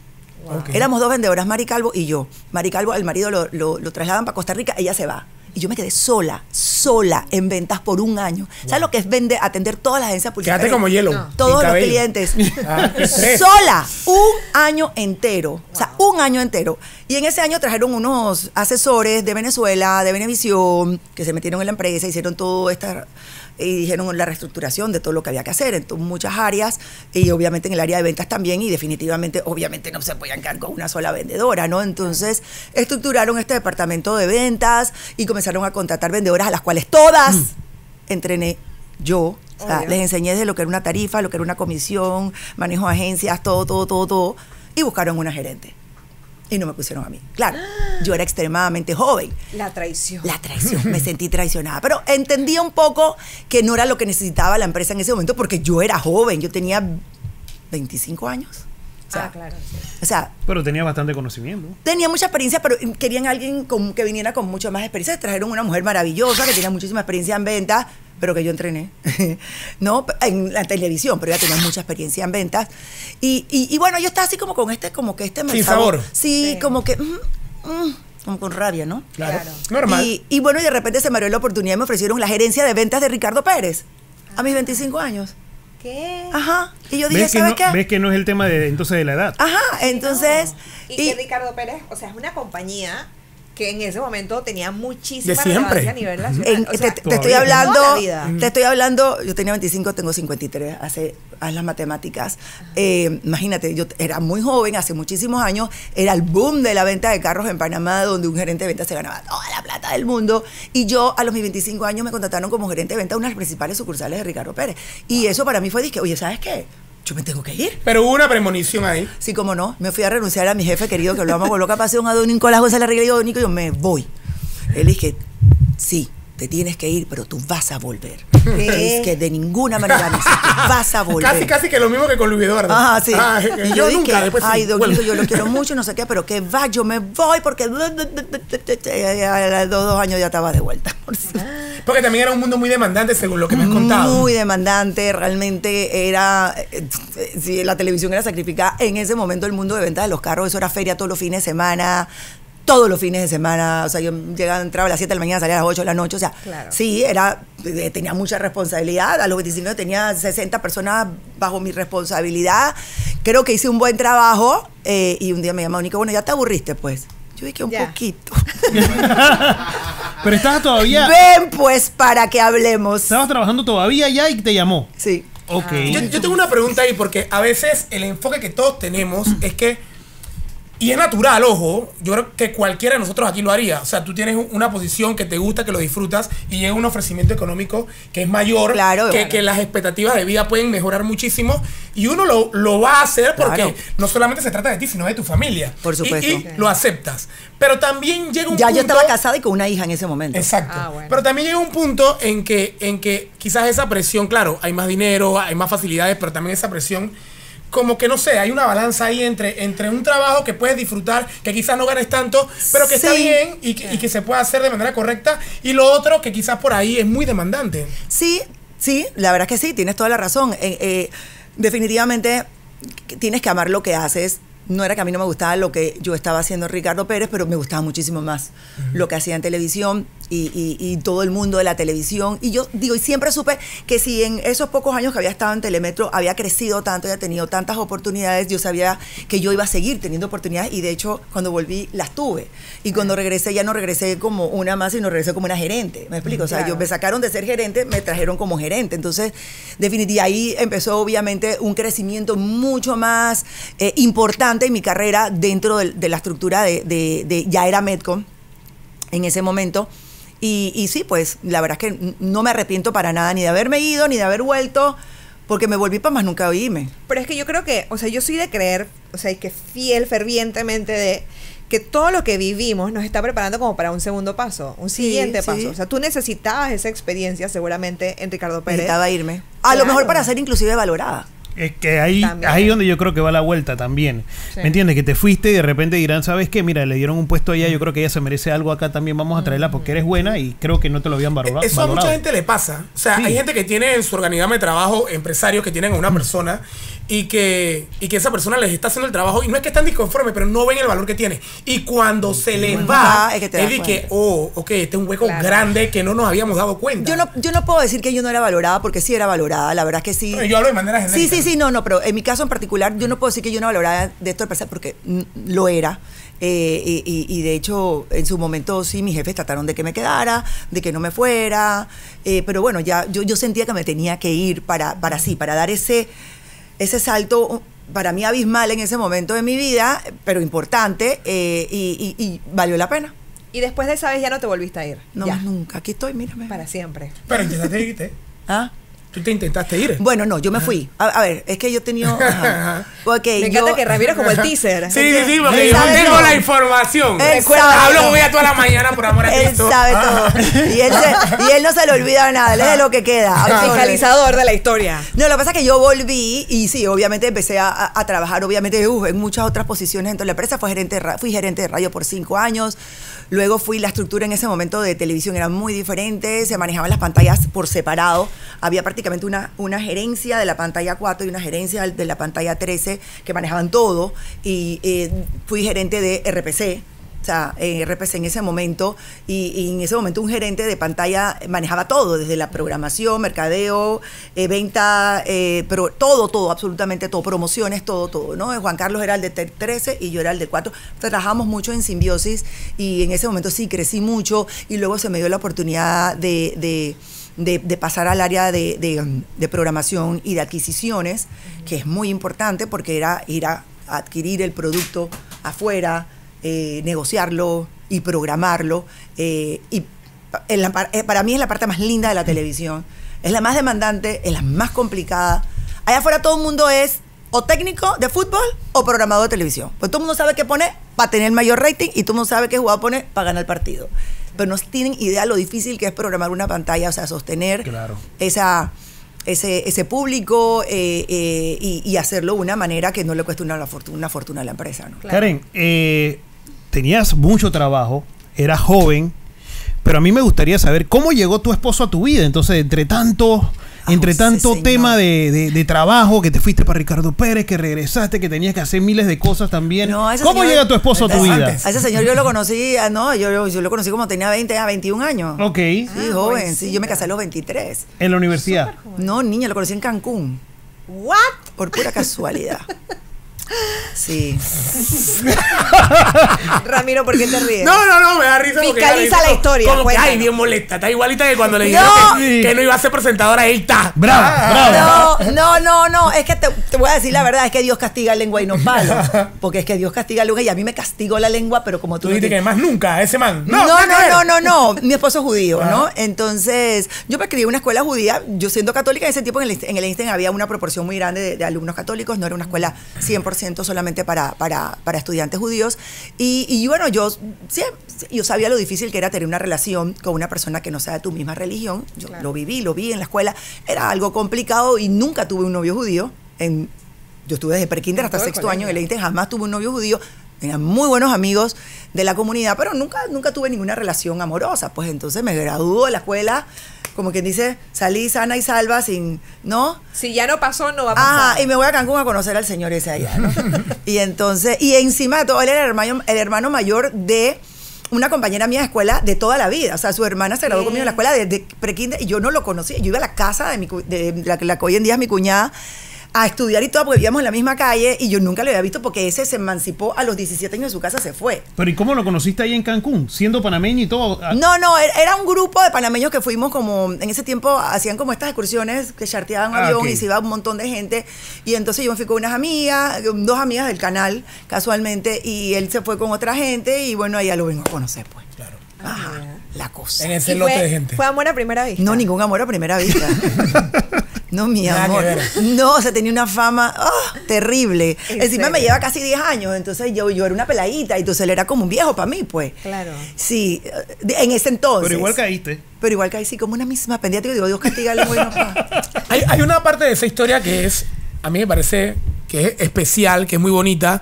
Wow. Okay. Éramos dos vendedoras, Mari Calvo y yo. Mari Calvo, el marido lo, lo, lo trasladan para Costa Rica, ella se va. Y yo me quedé sola, sola en ventas por un año. Wow. ¿Sabes lo que es vender, atender todas las agencias publicitarias? Quédate como hielo. No. Todos los clientes. Ah, sola, un año entero. Wow. O sea, un año entero. Y en ese año trajeron unos asesores de Venezuela, de Venevisión, que se metieron en la empresa, hicieron todo esta... y dijeron la reestructuración de todo lo que había que hacer en muchas áreas y obviamente en el área de ventas también y definitivamente, obviamente no se podían quedar con una sola vendedora, ¿no? Entonces estructuraron este departamento de ventas y comenzaron a contratar vendedoras a las cuales todas mm. entrené yo. O sea, les enseñé desde lo que era una tarifa, lo que era una comisión, manejo de agencias, todo, todo, todo, todo y buscaron una gerente. Y no me pusieron a mí. Claro, yo era extremadamente joven. La traición. La traición, me sentí traicionada. Pero entendía un poco que no era lo que necesitaba la empresa en ese momento porque yo era joven, yo tenía veinticinco años. O sea, ah, claro. Sí. O sea, pero tenía bastante conocimiento. Tenía mucha experiencia, pero querían a alguien con, que viniera con mucha más experiencia. Trajeron una mujer maravillosa que tenía muchísima experiencia en ventas, pero que yo entrené, ¿no? En la televisión, pero ella tenía mucha experiencia en ventas. Y, y, y bueno, yo estaba así como con este, como que este... Sin sabor. Sí, sí, como que... Mm, mm, como con rabia, ¿no? Claro. claro. Normal. Y, y bueno, y de repente se me abrió la oportunidad y me ofrecieron la gerencia de ventas de Ricardo Pérez, a mis veinticinco años. ¿Qué? Ajá. Y yo dije, ¿Ves que ¿sabes no, qué? ¿Ves que no es el tema de entonces de la edad? Ajá, entonces... No. Y, y que Ricardo Pérez, o sea, es una compañía que en ese momento tenía muchísima de siempre. relevancia a nivel nacional. En, o sea, te, te estoy hablando, mm. te estoy hablando, yo tenía veinticinco, tengo cincuenta y tres, hace haz las matemáticas. Eh, imagínate, yo era muy joven, hace muchísimos años, era el boom de la venta de carros en Panamá, donde un gerente de ventas se ganaba toda la plata del mundo. Y yo, a los mis veinticinco años, me contrataron como gerente de ventas de una de las principales sucursales de Ricardo Pérez. Y eso para mí fue, dije, oye, ¿sabes qué? Yo me tengo que ir. Pero hubo una premonición ahí. Sí, como no. Me fui a renunciar a mi jefe querido, que lo amo con loca pasión, a don Nicolás González Arriaga. Y yo, don Nico, yo me voy. Él dije, sí, te tienes que ir, pero tú vas a volver. Es que de ninguna manera me vas a volver. Casi, casi que lo mismo que con Luis Eduardo. Ajá, sí. Ah, y yo, yo dije, nunca, después ay, sí, Don Nico, yo lo quiero mucho, no sé qué, pero que va, yo me voy porque a los dos años ya estaba de vuelta. Porque también era un mundo muy demandante, según lo que me has contado. Muy demandante, realmente era, si la televisión era sacrificada, en ese momento el mundo de ventas de los carros, eso era feria todos los fines de semana, todos los fines de semana, o sea, yo llegaba, entraba a las siete de la mañana, salía a las ocho de la noche, o sea, claro. Sí, era, tenía mucha responsabilidad, a los veinticinco tenía sesenta personas bajo mi responsabilidad, creo que hice un buen trabajo, eh, y un día me llamó Nico, bueno, ¿ya te aburriste, pues? Yo dije, un ya. poquito. Pero estabas todavía... Ven, pues, para que hablemos. Estabas trabajando todavía ya y te llamó. Sí. Ok. Ah. Yo, yo tengo una pregunta ahí, porque a veces el enfoque que todos tenemos es que, y es natural, ojo, yo creo que cualquiera de nosotros aquí lo haría. O sea, tú tienes una posición que te gusta, que lo disfrutas, y llega un ofrecimiento económico que es mayor, claro, que, claro. que las expectativas de vida pueden mejorar muchísimo, y uno lo, lo va a hacer porque claro. no solamente se trata de ti, sino de tu familia. Por supuesto. Y, y okay. lo aceptas. Pero también llega un ya punto... Ya yo estaba casada y con una hija en ese momento. Exacto. Ah, bueno. Pero también llega un punto en que, en que quizás esa presión, claro, hay más dinero, hay más facilidades, pero también esa presión... Como que no sé, hay una balanza ahí entre, entre un trabajo que puedes disfrutar, que quizás no ganes tanto, pero que sí. está bien y que, y que se puede hacer de manera correcta, y lo otro que quizás por ahí es muy demandante. Sí, sí, la verdad es que sí, tienes toda la razón. Eh, eh, definitivamente tienes que amar lo que haces. No era que a mí no me gustaba lo que yo estaba haciendo en Ricardo Pérez, pero me gustaba muchísimo más uh-huh. lo que hacía en televisión y, y, y todo el mundo de la televisión. Y yo digo, y siempre supe que si en esos pocos años que había estado en Telemetro había crecido tanto, había tenido tantas oportunidades, yo sabía que yo iba a seguir teniendo oportunidades, y de hecho cuando volví las tuve. Y cuando regresé ya no regresé como una más, sino regresé como una gerente. ¿Me explico? O sea, claro. yo me sacaron de ser gerente, me trajeron como gerente. Entonces, definitivamente ahí empezó obviamente un crecimiento mucho más eh, importante en mi carrera dentro de, de la estructura de, de, de ya era Medco en ese momento. Y, y sí, pues la verdad es que no me arrepiento para nada ni de haberme ido ni de haber vuelto, porque me volví para más nunca oírme. Pero es que yo creo que, o sea, yo soy de creer, o sea, que fiel fervientemente de que todo lo que vivimos nos está preparando como para un segundo paso, un sí, siguiente paso. Sí. O sea, tú necesitabas esa experiencia seguramente en Ricardo Pérez. Necesitaba irme. A claro. lo mejor para ser inclusive valorada. Es que ahí, ahí donde yo creo que va la vuelta también. Sí. ¿Me entiendes? Que te fuiste y de repente dirán, ¿sabes qué? Mira, le dieron un puesto allá, yo creo que ella se merece algo acá también, vamos a traerla porque eres buena, y creo que no te lo habían valorado. Eso a mucha gente le pasa. O sea, sí. hay gente que tiene en su organigrama de trabajo empresarios que tienen a una persona y que, y que esa persona les está haciendo el trabajo y no es que están disconformes, pero no ven el valor que tiene. Y cuando se les Bueno, va, ah, es que te es das de cuenta. que, oh, ok, este es un hueco Claro. grande que no nos habíamos dado cuenta. Yo no, yo no puedo decir que yo no era valorada, porque sí era valorada, la verdad que sí. Yo hablo de manera genérica. Sí, sí, sí, no, no, pero en mi caso en particular, yo no puedo decir que yo no valoraba de esto de persona, porque mm, lo era. Eh, y, y- y de hecho, en su momento sí, mis jefes trataron de que me quedara, de que no me fuera. Eh, pero bueno, ya yo, yo sentía que me tenía que ir para, para sí, para dar ese, ese salto, para mí abismal en ese momento de mi vida, pero importante, eh, y, y- y valió la pena. Y después de esa vez ya no te volviste a ir. No ya. más nunca. Aquí estoy, mírame. Para siempre. Pero intentaste irte. ¿Ah? Tú te intentaste ir. Bueno, no, yo me fui. A, a ver, es que yo tenía. Ajá. Okay, Me encanta yo- que Ramiro es como el teaser. Sí, sí, sí, porque Él yo sabe tengo todo. la información. Él Recuerda, sabe hablo todo. con ella toda la mañana por amor a Él Cristo. sabe Ah. todo. Y él, se- y él no se le olvida nada, él es de lo que queda. El Absolutamente. fiscalizador de la historia. No, lo que pasa es que yo volví y sí, obviamente empecé a, a- a trabajar, obviamente, uf, en muchas otras posiciones dentro de la empresa. Fui gerente, de ra- fui gerente de radio por cinco años. Luego fui, la estructura en ese momento de televisión era muy diferente, se manejaban las pantallas por separado. Había prácticamente una, una gerencia de la pantalla cuatro y una gerencia de la pantalla trece que manejaban todo. Y eh, fui gerente de R P C. O sea, en R P C en ese momento, y, y en ese momento un gerente de pantalla manejaba todo, desde la programación, mercadeo, eh, venta, eh, pero todo, todo, absolutamente todo, promociones, todo, todo, ¿no? Juan Carlos era el de trece y yo era el de cuatro. Trabajamos mucho en simbiosis y en ese momento sí crecí mucho y luego se me dio la oportunidad de... de De, de pasar al área de, de, um, de programación y de adquisiciones, que es muy importante porque era ir a adquirir el producto afuera, eh, negociarlo y programarlo. eh, y pa- en la par- eh, para mí es la parte más linda de la televisión. Es la más demandante, es la más complicada. Allá afuera todo el mundo es o técnico de fútbol o programador de televisión. Pues todo el mundo sabe qué poner para tener mayor rating y todo el mundo sabe qué jugador poner para ganar el partido. Pero no tienen idea lo difícil que es programar una pantalla, o sea, sostener Claro. esa, ese, ese público eh, eh, y, y hacerlo de una manera que no le cueste una, la fortuna, una fortuna a la empresa, ¿no? Claro. Karen, eh, tenías mucho trabajo, eras joven, pero a mí me gustaría saber cómo llegó tu esposo a tu vida. Entonces, entre tanto, Ah, entre sí, tanto señor. tema de, de- de trabajo, que te fuiste para Ricardo Pérez, que regresaste, que tenías que hacer miles de cosas también. No, ese ¿Cómo señor- llega tu esposo a tu Antes. vida? A ese señor yo lo conocí, ah, no, yo, yo lo conocí como tenía veinte a veintiún años. Ok, Sí, Ah, joven, sí, yo me jovencita. casé a los veintitrés. en la universidad. No, niña, lo conocí en Cancún, ¿What? por pura casualidad. Sí. Ramiro, ¿por qué te ríes? No, no, no, me da risa. porque Fiscaliza ella la dice, historia, Como que, cuéntanos. ay, bien molesta. Está igualita que cuando le No. dijeron que, que no iba a ser presentadora. Ahí está. Bravo, Ah. bravo. No, no, no, no, es que te, te voy a decir la verdad, es que Dios castiga lengua y no palo. Porque es que Dios castiga lengua y a mí me castigó la lengua, pero como tú Tú no dijiste tienes- que más nunca, ese man. No, nada no, que ver. no, no, no, Mi esposo es judío, ¿no? Ajá. Entonces, yo me escribí en una escuela judía. Yo siendo católica, en ese tiempo en el, en el Einstein había una proporción muy grande de, de alumnos católicos. No era una escuela cien por ciento solamente para, para, para estudiantes judíos. Y, y bueno, yo, sí, yo sabía lo difícil que era tener una relación con una persona que no sea de tu misma religión. Yo Claro. lo viví, lo vi en la escuela. Era algo complicado y nunca tuve un novio judío. En, yo estuve desde prekinder En hasta todo el sexto año en el colegio. Einstein. Jamás tuve un novio judío. Tenía muy buenos amigos de la comunidad, pero nunca, nunca tuve ninguna relación amorosa. Pues entonces me graduó de la escuela, como quien dice, salí sana y salva sin, ¿no? Si ya no pasó, no va a pasar. Ah, y me voy a Cancún a conocer al señor ese allá, ¿no? Y entonces, y encima de todo, él era el hermano, el hermano mayor de una compañera mía de escuela de toda la vida. O sea, su hermana se graduó ¿Qué? conmigo en la escuela desde prekinder y yo no lo conocía. Yo iba a la casa de, mi, cu- de la, la que hoy en día es mi cuñada a estudiar y todo porque vivíamos en la misma calle y yo nunca lo había visto porque ese se emancipó a los diecisiete años de su casa, se fue. Pero ¿y cómo lo conociste ahí en Cancún? Siendo panameño y todo. Ah, No, no, era era un grupo de panameños que fuimos como, en ese tiempo hacían como estas excursiones que charteaban un Ah, avión ok. y se iba un montón de gente. Y entonces yo me fui con unas amigas, dos amigas del canal, casualmente, y él se fue con otra gente y bueno, allá lo vengo a conocer, pues. Claro. Ajá, la cosa. En ese Y lote fue, de gente. Fue amor a primera vista. No, ningún amor a primera vista. No, mi Nada amor. que ver. No, se tenía una fama ah, terrible. ¿En Encima me serio? lleva casi diez años, entonces yo, yo era una peladita, y entonces él era como un viejo para mí, pues. Claro. Sí, de- en ese entonces. Pero igual caíste. Pero igual que ahí sí, como una misma pendiente. Yo digo, Dios castiga al bueno. Hay, hay una parte de esa historia que es, a mí me parece que es especial, que es muy bonita,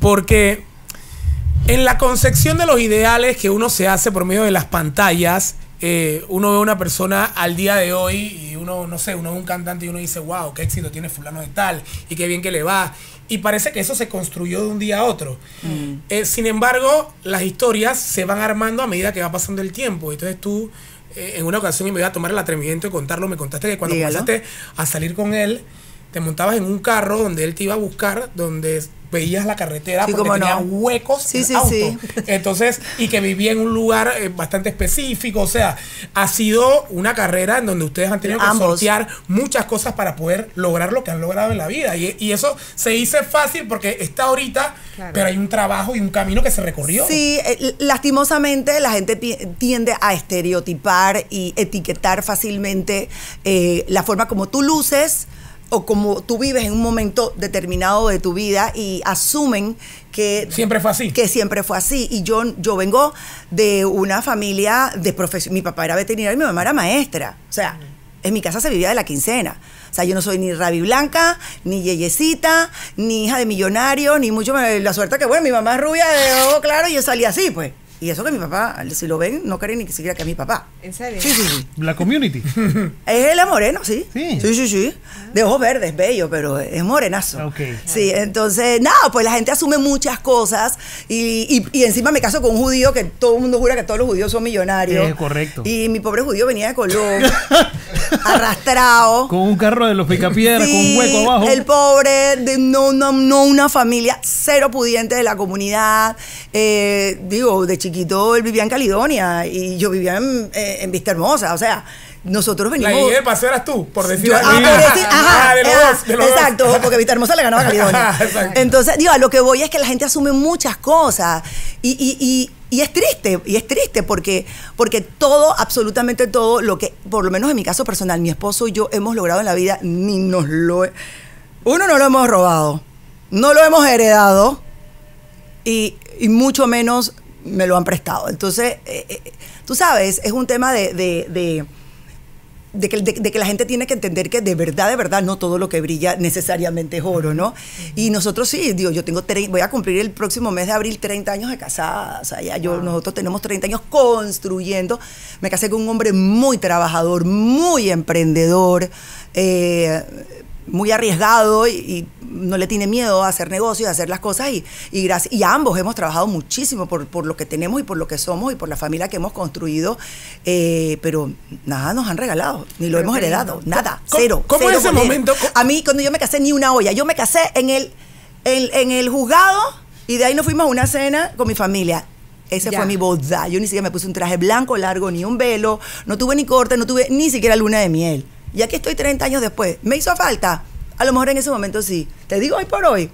porque en la concepción de los ideales que uno se hace por medio de las pantallas, eh, uno ve a una persona al día de hoy y uno, no sé, uno ve un cantante y uno dice, wow, qué éxito tiene fulano de tal y qué bien que le va. Y parece que eso se construyó de un día a otro. Mm. Eh, sin embargo, las historias se van armando a medida que va pasando el tiempo. Entonces tú, eh, en una ocasión, y me voy a tomar el atrevimiento de contarlo, me contaste que cuando Dígalo. comenzaste a salir con él, te montabas en un carro donde él te iba a buscar, donde veías la carretera sí, porque tenía no. huecos sí, en sí, auto. Sí. Entonces, y que vivía en un lugar eh, bastante específico. O sea, ha sido una carrera en donde ustedes han tenido que Ambos. sortear muchas cosas para poder lograr lo que han logrado en la vida. Y, y eso se dice fácil porque está ahorita, claro. Pero hay un trabajo y un camino que se recorrió. Sí, eh, lastimosamente la gente tiende a estereotipar y etiquetar fácilmente eh, la forma como tú luces o como tú vives en un momento determinado de tu vida y asumen que siempre fue así. Que siempre fue así. Y yo, yo vengo de una familia de profesión. Mi papá era veterinario y mi mamá era maestra. O sea, en mi casa se vivía de la quincena. O sea, yo no soy ni Rabi Blanca, ni Yeyecita, ni hija de millonario, ni mucho menos la suerte que, bueno, mi mamá es rubia de ojo claro y yo salí así, pues. Y eso que mi papá, si lo ven, no creen ni siquiera que es mi papá. ¿En serio? Sí, sí, sí. La community. Es el moreno, sí. Sí. Sí, sí, sí. De ojos verdes, bello, pero es morenazo. Ok. Sí, entonces, nada, pues la gente asume muchas cosas y, y, y encima me caso con un judío que todo el mundo jura que todos los judíos son millonarios. Es correcto. Y mi pobre judío venía de Colón, arrastrado. Con un carro de los picapiedras, Sí, con un hueco abajo. El pobre, de no, no, no una familia cero pudiente de la comunidad. Eh, digo, de chiquito él vivía en Caledonia y yo vivía en, eh, en Vista Hermosa. O sea, nosotros venimos. La idea del paseo eras tú, por decir Yo, algo. ah, por decir, ajá, Ah, de los ajá, dos, de los exacto, dos. porque Vista Hermosa le ganaba a Caledonia. Exacto. Entonces, digo, a lo que voy es que la gente asume muchas cosas y, y, y, y es triste, y es triste porque, porque todo, absolutamente todo, lo que, por lo menos en mi caso personal, mi esposo y yo hemos logrado en la vida, ni nos lo... he- Uno, no lo hemos robado, no lo hemos heredado y, y mucho menos me lo han prestado. Entonces, eh, eh, tú sabes, es un tema de... de, de De que, de, de que la gente tiene que entender que de verdad, de verdad, no todo lo que brilla necesariamente es oro, ¿no? Y nosotros sí, digo, yo tengo, tre- voy a cumplir el próximo mes de abril treinta años de casada, o sea, ya yo, nosotros tenemos treinta años construyendo, me casé con un hombre muy trabajador, muy emprendedor, eh, muy arriesgado y, y no le tiene miedo a hacer negocios, a hacer las cosas y, y, gracias, y ambos hemos trabajado muchísimo por, por lo que tenemos y por lo que somos y por la familia que hemos construido, eh, pero nada nos han regalado, ni lo Pero hemos qué heredado, lindo. nada, ¿Cómo- cero. cómo cero en ese bolero. momento? A mí cuando yo me casé ni una olla, yo me casé en el, en, en el juzgado y de ahí nos fuimos a una cena con mi familia. Esa Ya. fue mi boda. Yo ni siquiera me puse un traje blanco largo, ni un velo, no tuve ni corte, no tuve ni siquiera luna de miel. Y aquí estoy treinta años después. ¿Me hizo falta? A lo mejor en ese momento sí. Te digo hoy por hoy.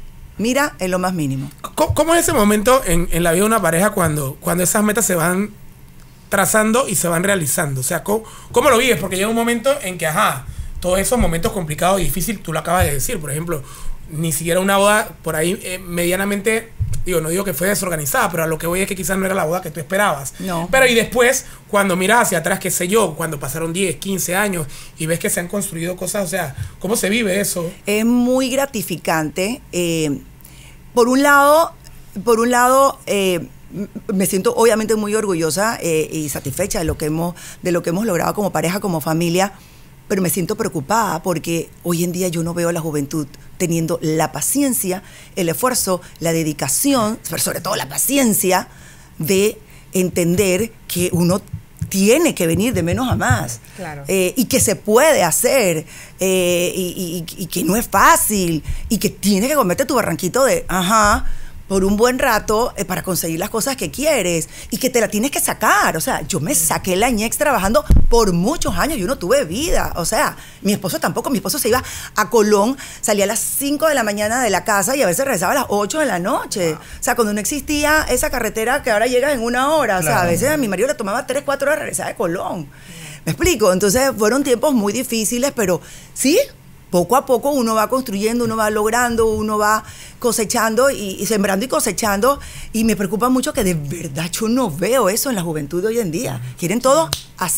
Mira, en lo más mínimo. ¿Cómo, cómo es ese momento en, en la vida de una pareja cuando, cuando esas metas se van trazando y se van realizando? O sea, ¿cómo, cómo lo vives? Porque llega un momento en que, ajá, todos esos momentos complicados y difíciles, tú lo acabas de decir. Por ejemplo, ni siquiera una boda por ahí eh, medianamente, digo, no digo que fue desorganizada, pero a lo que voy es que quizás no era la boda que tú esperabas. No. Pero y después, cuando miras hacia atrás, qué sé yo, cuando pasaron diez, quince años y ves que se han construido cosas, o sea, ¿cómo se vive eso? Es muy gratificante. Eh, por un lado, por un lado, eh, m- me siento obviamente muy orgullosa eh, y satisfecha de lo que hemos, de lo que hemos logrado como pareja, como familia, pero me siento preocupada porque hoy en día yo no veo a la juventud teniendo la paciencia, el esfuerzo, la dedicación, pero sobre todo la paciencia de entender que uno tiene que venir de menos a más. Claro. Eh, y que se puede hacer, eh, y, y- y que no es fácil, y que tienes que comerte tu barranquito de, ajá, por un buen rato eh, para conseguir las cosas que quieres, y que te la tienes que sacar. O sea, yo me saqué la ñex trabajando por muchos años, yo no tuve vida. O sea, mi esposo tampoco, mi esposo se iba a Colón, salía a las cinco de la mañana de la casa y a veces regresaba a las ocho de la noche. Wow. O sea, cuando no existía esa carretera que ahora llega en una hora. Claro. O sea, a veces a mi marido le tomaba tres, cuatro horas regresar de Colón. ¿Me explico? Entonces fueron tiempos muy difíciles, pero sí, poco a poco uno va construyendo, uno va logrando, uno va cosechando y, y sembrando y cosechando. Y me preocupa mucho que de verdad yo no veo eso en la juventud de hoy en día. Quieren todo así.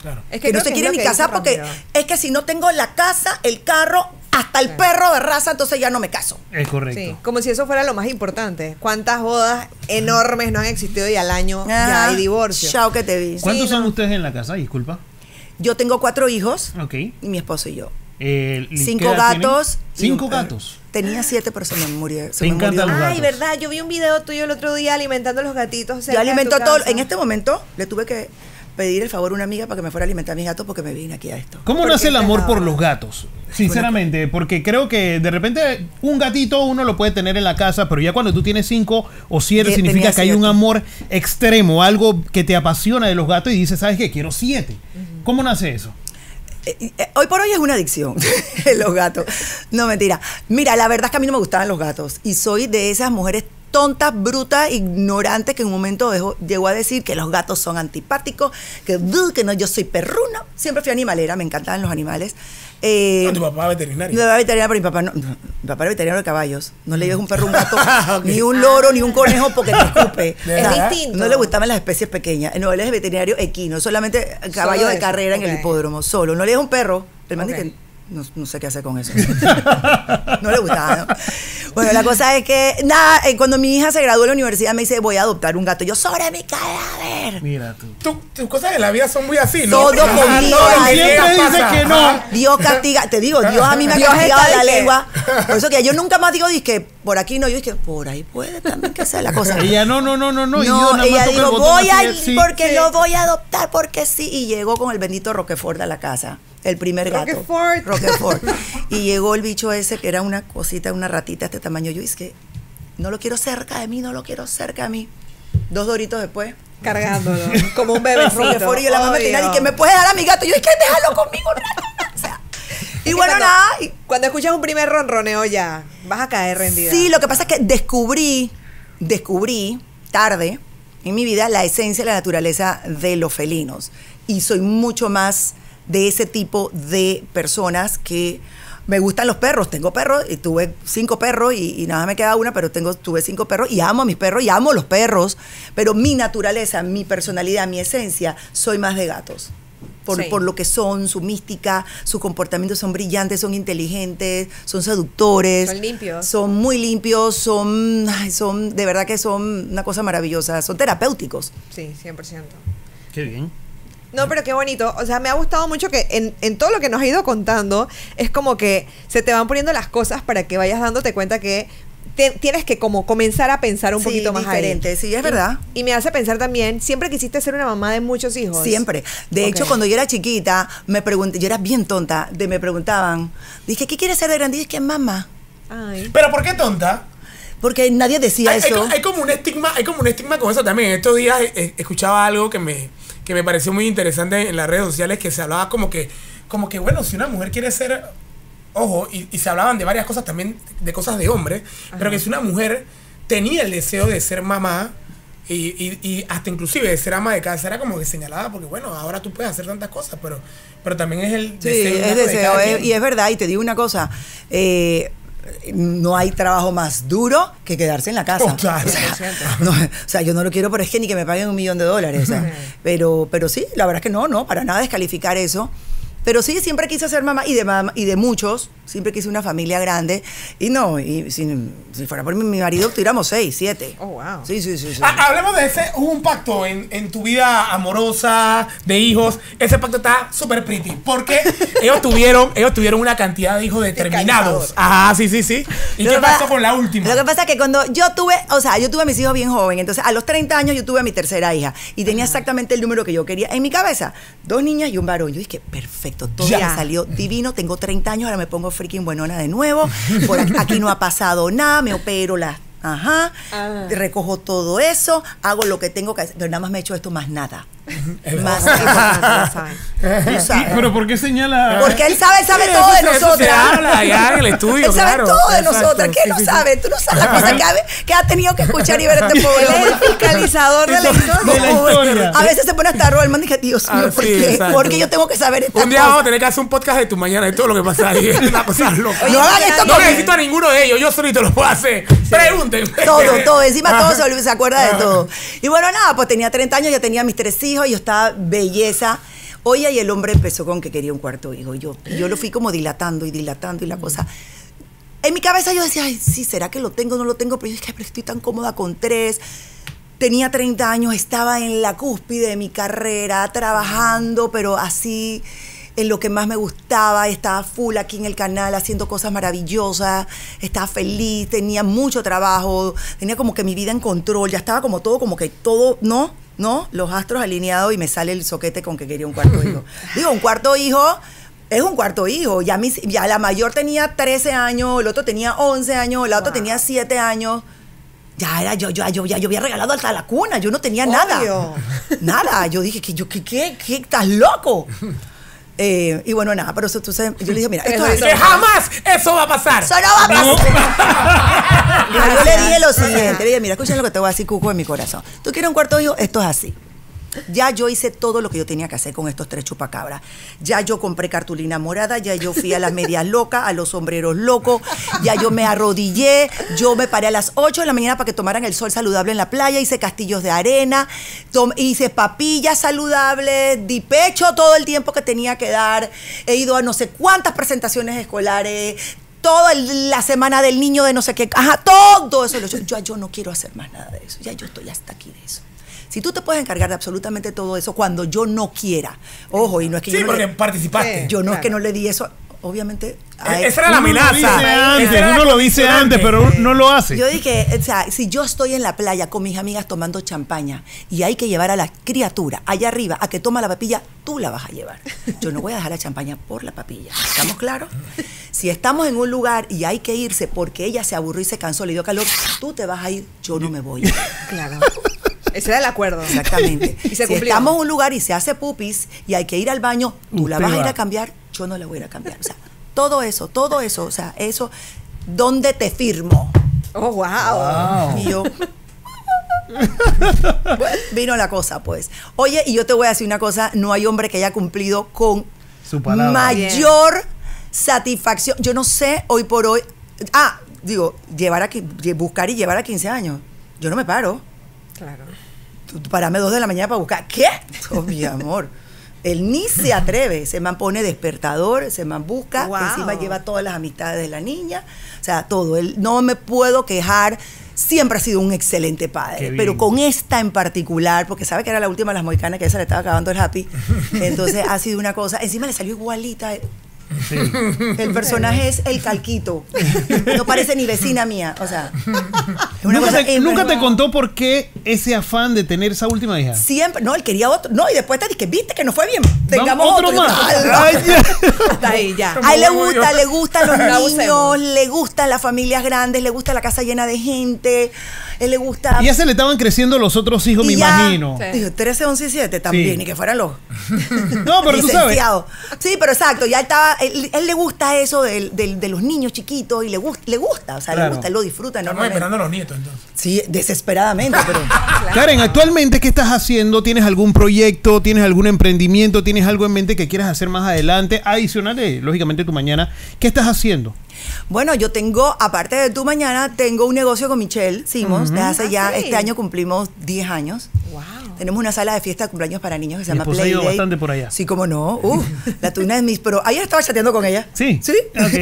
Claro. Es Que, no creo se que quiere es lo ni que casar dice porque Ramiro. es que si no tengo la casa, el carro, hasta el perro de raza, entonces ya no me caso. Es correcto. Sí, como si eso fuera lo más importante. ¿Cuántas bodas enormes no han existido y al año ya Ah, hay divorcio? Chao que te vi. ¿Cuántos Sí, son no. ustedes en la casa? Disculpa. Yo tengo cuatro hijos Ok. y mi esposo y yo. Eh, ¿qué Cinco edad tienen? gatos. y Cinco un perro. gatos. Tenía siete, pero se me murió. Se Te me encantan murió. los Ay, gatos. verdad, yo vi un video tuyo el otro día alimentando a los gatitos. cerca Yo de tu alimento todo. casa. En este momento le tuve que pedir el favor a una amiga para que me fuera a alimentar a mis gatos porque me vine aquí a esto. ¿Cómo ¿Por nace qué el amor te por daba? los gatos? Sinceramente, porque creo que de repente un gatito uno lo puede tener en la casa, pero ya cuando tú tienes cinco o siete Ye- significa tenía que hay un siete. amor extremo, algo que te apasiona de los gatos y dices, ¿sabes qué? Quiero siete. ¿Cómo nace eso? Eh, eh, Hoy por hoy es una adicción los gatos. No, mentira. Mira, la verdad es que a mí no me gustaban los gatos. Y soy de esas mujeres tontas, brutas, ignorantes que en un momento dejó, llegó a decir que los gatos son antipáticos, que, "Buh, que no, yo soy perruna". Siempre fui animalera, me encantaban los animales. Eh, No, tu papá es veterinario. Mi papá era veterinario, pero mi papá no. Mi papá era veterinario de caballos. No le lleves un perro, un gato, ni un loro, ni un conejo porque te escupe. ¿De Es verdad? distinto. No le gustaban las especies pequeñas. No, él es veterinario equino, solamente caballo de eso, carrera en el ok. hipódromo, solo. No le deja un perro. El man Ok. dice, no, no sé qué hacer con eso. No le gustaba, ¿no? Bueno, la cosa es que, nada, eh, cuando mi hija se graduó de la universidad me dice, voy a adoptar un gato. Yo, sobre mi cadáver. Mira tú. Tú- tus cosas de la vida son muy así, ¿no? Todo Ajá, conmigo, todo lo que siempre llega dice pasa. que no. Ajá. Dios castiga, te digo, Dios a mí me ha Dios castigado está la de que- lengua. Por eso que yo nunca más digo, dije, por aquí no, yo dije, por ahí puede también que sea la cosa. Ella no, no, no, no, no. y yo No, nada más ella toco el dijo, botón voy así a de- sí. porque Sí. lo voy a adoptar, porque sí. Y llegó con el bendito Roquefort a la casa, el primer gato. Roquefort. Roquefort. Y llegó el bicho ese que era una cosita, una ratita de este tamaño. Yo es que no lo quiero cerca de mí, no lo quiero cerca de mí. Dos doritos después. Cargándolo, como un bebecito. Roquefort y yo la mamá Obvio. tenía y que me puedes dar a mi gato. Yo es que déjalo conmigo un rato. O sea, y Es que bueno, cuando- nada. y- Cuando escuchas un primer ronroneo ya, vas a caer rendida. Sí, lo que pasa es que descubrí, descubrí tarde en mi vida la esencia de la naturaleza de los felinos. Y soy mucho más de ese tipo de personas que me gustan los perros. Tengo perros y tuve cinco perros y, y nada más me queda una, pero tengo, tuve cinco perros y amo a mis perros y amo los perros. Pero mi naturaleza, mi personalidad, mi esencia, soy más de gatos. Por, Sí. por lo que son, su mística, sus comportamientos son brillantes, son inteligentes, son seductores. Son limpios. Son muy limpios, son, ay, son, de verdad que son una cosa maravillosa, son terapéuticos. Sí, cien por ciento. Qué bien. No, pero qué bonito. O sea, me ha gustado mucho que en, en todo lo que nos ha ido contando, es como que se te van poniendo las cosas para que vayas dándote cuenta que te- tienes que como comenzar a pensar un Sí, poquito más ahí. diferente, sí, es Y- verdad. Y, me hace pensar también, siempre quisiste ser una mamá de muchos hijos. Siempre. De Ok. hecho, cuando yo era chiquita, me pregunté, yo era bien tonta, de, me preguntaban, dije, ¿qué quieres ser de grande? Y dije, mamá. Ay. Pero ¿por qué tonta? Porque nadie decía Hay, hay- eso. hay como un estigma, hay como un estigma con eso también. Estos días eh, eh, escuchaba algo que me, que me pareció muy interesante en las redes sociales, que se hablaba como que, como que bueno, si una mujer quiere ser, ojo, y, y se hablaban de varias cosas también, de cosas de hombres, pero que si una mujer tenía el deseo de ser mamá y, y, y hasta inclusive de ser ama de casa, era como que señalada, porque bueno, ahora tú puedes hacer tantas cosas, pero, pero también es el Sí, deseo. es nato de deseo, cada es- quien. y es verdad, y te digo una cosa, eh, no hay trabajo más duro que quedarse en la casa. Oh, claro. O sea, no, o sea, yo no lo quiero, pero es que ni que me paguen un millón de dólares. O sea, pero, pero sí, la verdad es que no, no, para nada descalificar eso. Pero sí, siempre quise ser mamá y de mamá, y de muchos, siempre quise una familia grande. Y no, y si, si fuera por mi, mi marido, tuviéramos seis, siete. Oh, wow. Sí, sí, sí. sí. Ha- Hablemos de ese, hubo un pacto en, en tu vida amorosa, de hijos. Ese pacto está súper pretty. Porque ellos tuvieron, ellos tuvieron una cantidad de hijos determinados. Encantador. Ajá, sí, sí, sí. ¿Y Lo qué que pasó pasa- con la última? Lo que pasa es que cuando yo tuve, o sea, yo tuve a mis hijos bien joven, entonces a los treinta años yo tuve a mi tercera hija y tenía exactamente el número que yo quería en mi cabeza. Dos niñas y un varón. Yo dije, perfecto, todo Ya. me salió divino, tengo treinta años, ahora me pongo freaking buenona de nuevo, por aquí, aquí no ha pasado nada, me opero la... Ajá, Ah. recojo todo eso, hago lo que tengo que hacer, pero nada más me he hecho esto más nada. Más Importante, ya saben. Tú Sí, sabes. pero ¿por qué señala? Porque él sabe, sabe Sí, todo eso de se- eso se nosotras. habla allá en el estudio, Él sabe claro. todo de Exacto, nosotras. ¿Qué sí, no sí, sí. sabe? Tú no sabes las cosas que ha, que ha tenido que escuchar y ver este pobre Él es el hombre. fiscalizador de la De historia. la historia. A veces se pone hasta rojo el man y dije, Dios mío, Ah, ¿por sí, qué? exacto. ¿Por qué yo tengo que saber esta Un día cosa? vamos a tener que hacer un podcast de tu mañana, de todo lo que pasa ahí. Es una cosa loca. No hagan esto No con necesito a ninguno de ellos, yo solito lo puedo hacer. Pregunten. Todo, todo, encima todo se, olvida- se acuerda de todo. Y bueno, nada, pues tenía treinta años, ya tenía mis tres hijos, yo estaba belleza. Oye, y el hombre empezó con que quería un cuarto hijo. Yo, yo lo fui como dilatando y dilatando y la cosa... En mi cabeza yo decía, ay, sí, ¿será que lo tengo o no lo tengo? Pero yo dije, pero estoy tan cómoda con tres. Tenía treinta años, estaba en la cúspide de mi carrera, trabajando, pero así en lo que más me gustaba. Estaba full aquí en el canal, haciendo cosas maravillosas. Estaba feliz, tenía mucho trabajo. Tenía como que mi vida en control. Ya estaba como todo, como que todo, ¿no? ¿No? Los astros alineados y me sale el soquete con que quería un cuarto hijo. Digo, un cuarto hijo... Es un cuarto hijo, ya, mi, ya la mayor tenía trece años, el otro tenía once años, la otra wow. tenía siete años. Ya era, yo, yo, yo, ya yo había regalado hasta la cuna, yo no tenía Obvio. nada. Nada, yo dije, que yo, ¿qué, qué, qué, estás loco? Eh, y bueno, nada, pero eso, entonces, yo le dije, mira, esto es que jamás eso va a pasar. Eso no va a pasar. No. Yo le dije lo siguiente, le dije, mira, escucha lo que te voy a decir, Cuco, en mi corazón. ¿Tú quieres un cuarto hijo? Esto es así. Ya yo hice todo lo que yo tenía que hacer con estos tres chupacabras. Ya yo compré cartulina morada, ya yo fui a las medias locas, a los sombreros locos, ya yo me arrodillé, yo me paré a las ocho de la mañana para que tomaran el sol saludable en la playa, hice castillos de arena, hice papillas saludables, di pecho todo el tiempo que tenía que dar, he ido a no sé cuántas presentaciones escolares, toda la semana del niño de no sé qué, ajá, todo eso. Yo, yo, yo no quiero hacer más nada de eso, ya yo estoy hasta aquí de eso. Si tú te puedes encargar de absolutamente todo eso cuando yo no quiera, ojo, y no es que sí, yo no porque le, participaste. Yo no claro. es que no le di eso, obviamente. Eh, esa era la amenaza. Antes, uno lo dice antes, pero no lo hace. Yo dije, o sea, si yo estoy en la playa con mis amigas tomando champaña y hay que llevar a la criatura allá arriba a que toma la papilla, tú la vas a llevar. Yo no voy a dejar la champaña por la papilla. ¿Estamos claros? Si estamos en un lugar y hay que irse porque ella se aburrió y se cansó, le dio calor, tú te vas a ir, yo no me voy. Claro. Ese era el acuerdo. Exactamente. Y se si cumplió. estamos en un lugar y se hace pupis y hay que ir al baño, tú la Usted vas a ir va. a cambiar, yo no la voy a ir a cambiar. O sea, todo eso, todo eso, o sea, eso, ¿dónde te firmo? Oh, wow. Wow. Y yo... Bueno, vino la cosa, pues. Oye, y yo te voy a decir una cosa, no hay hombre que haya cumplido con Su palabra. mayor Bien. satisfacción. Yo no sé, hoy por hoy... Ah, digo, llevar a, buscar y llevar a quince años. Yo no me paro. Claro. Tú parame dos de la mañana para buscar. ¿Qué? Oh, mi amor. Él ni se atreve. Se man pone despertador, se man busca, Wow. encima lleva todas las amistades de la niña. O sea, todo. Él no me puedo quejar. Siempre ha sido un excelente padre. Pero con esta en particular, porque sabe que era la última de las moicanas, que esa le estaba acabando el happy. Entonces ha sido una cosa. Encima le salió igualita. Sí. El personaje es el calquito. No parece ni vecina mía. O sea, es una ¿Nunca, cosa te, en nunca verdad. te contó por qué ese afán de tener esa última hija? Siempre, no, él quería otro. No, y después te dije, viste que no fue bien. Tengamos otro otro. más. Ay, Ay, ya. Hasta ahí, ya. A él le gusta, le gustan los No niños, abusemos. le gustan las familias grandes, le gusta la casa llena de gente, él le gusta. Y ya se le estaban creciendo los otros hijos, me y ya, imagino. Sí. Dijo, trece, once y siete también, Sí. y que fueran los. No, pero tú sabes. licenciados. Sí, pero exacto, ya estaba. Él, él le gusta eso del- del- de los niños chiquitos y le, gust, le gusta, o sea, Claro. le gusta, él lo disfruta Estamos enormemente. esperando a los nietos, entonces. Sí, desesperadamente, pero. Karen, actualmente, ¿qué estás haciendo? ¿Tienes algún proyecto? ¿Tienes algún emprendimiento? ¿Tienes algo en mente que quieras hacer más adelante? Adicional de, lógicamente, tu mañana. ¿Qué estás haciendo? Bueno, yo tengo, aparte de tu mañana, tengo un negocio con Michelle Simons. Desde hace Ah, ya, sí. este año cumplimos diez años. Wow. Tenemos una sala de fiesta de cumpleaños para niños que se Mi llama esposa ha ido Playdate. bastante por allá. Sí, cómo no. Uh, la tuya es mis... Pero ayer estaba chateando con ella. Sí. ¿Sí?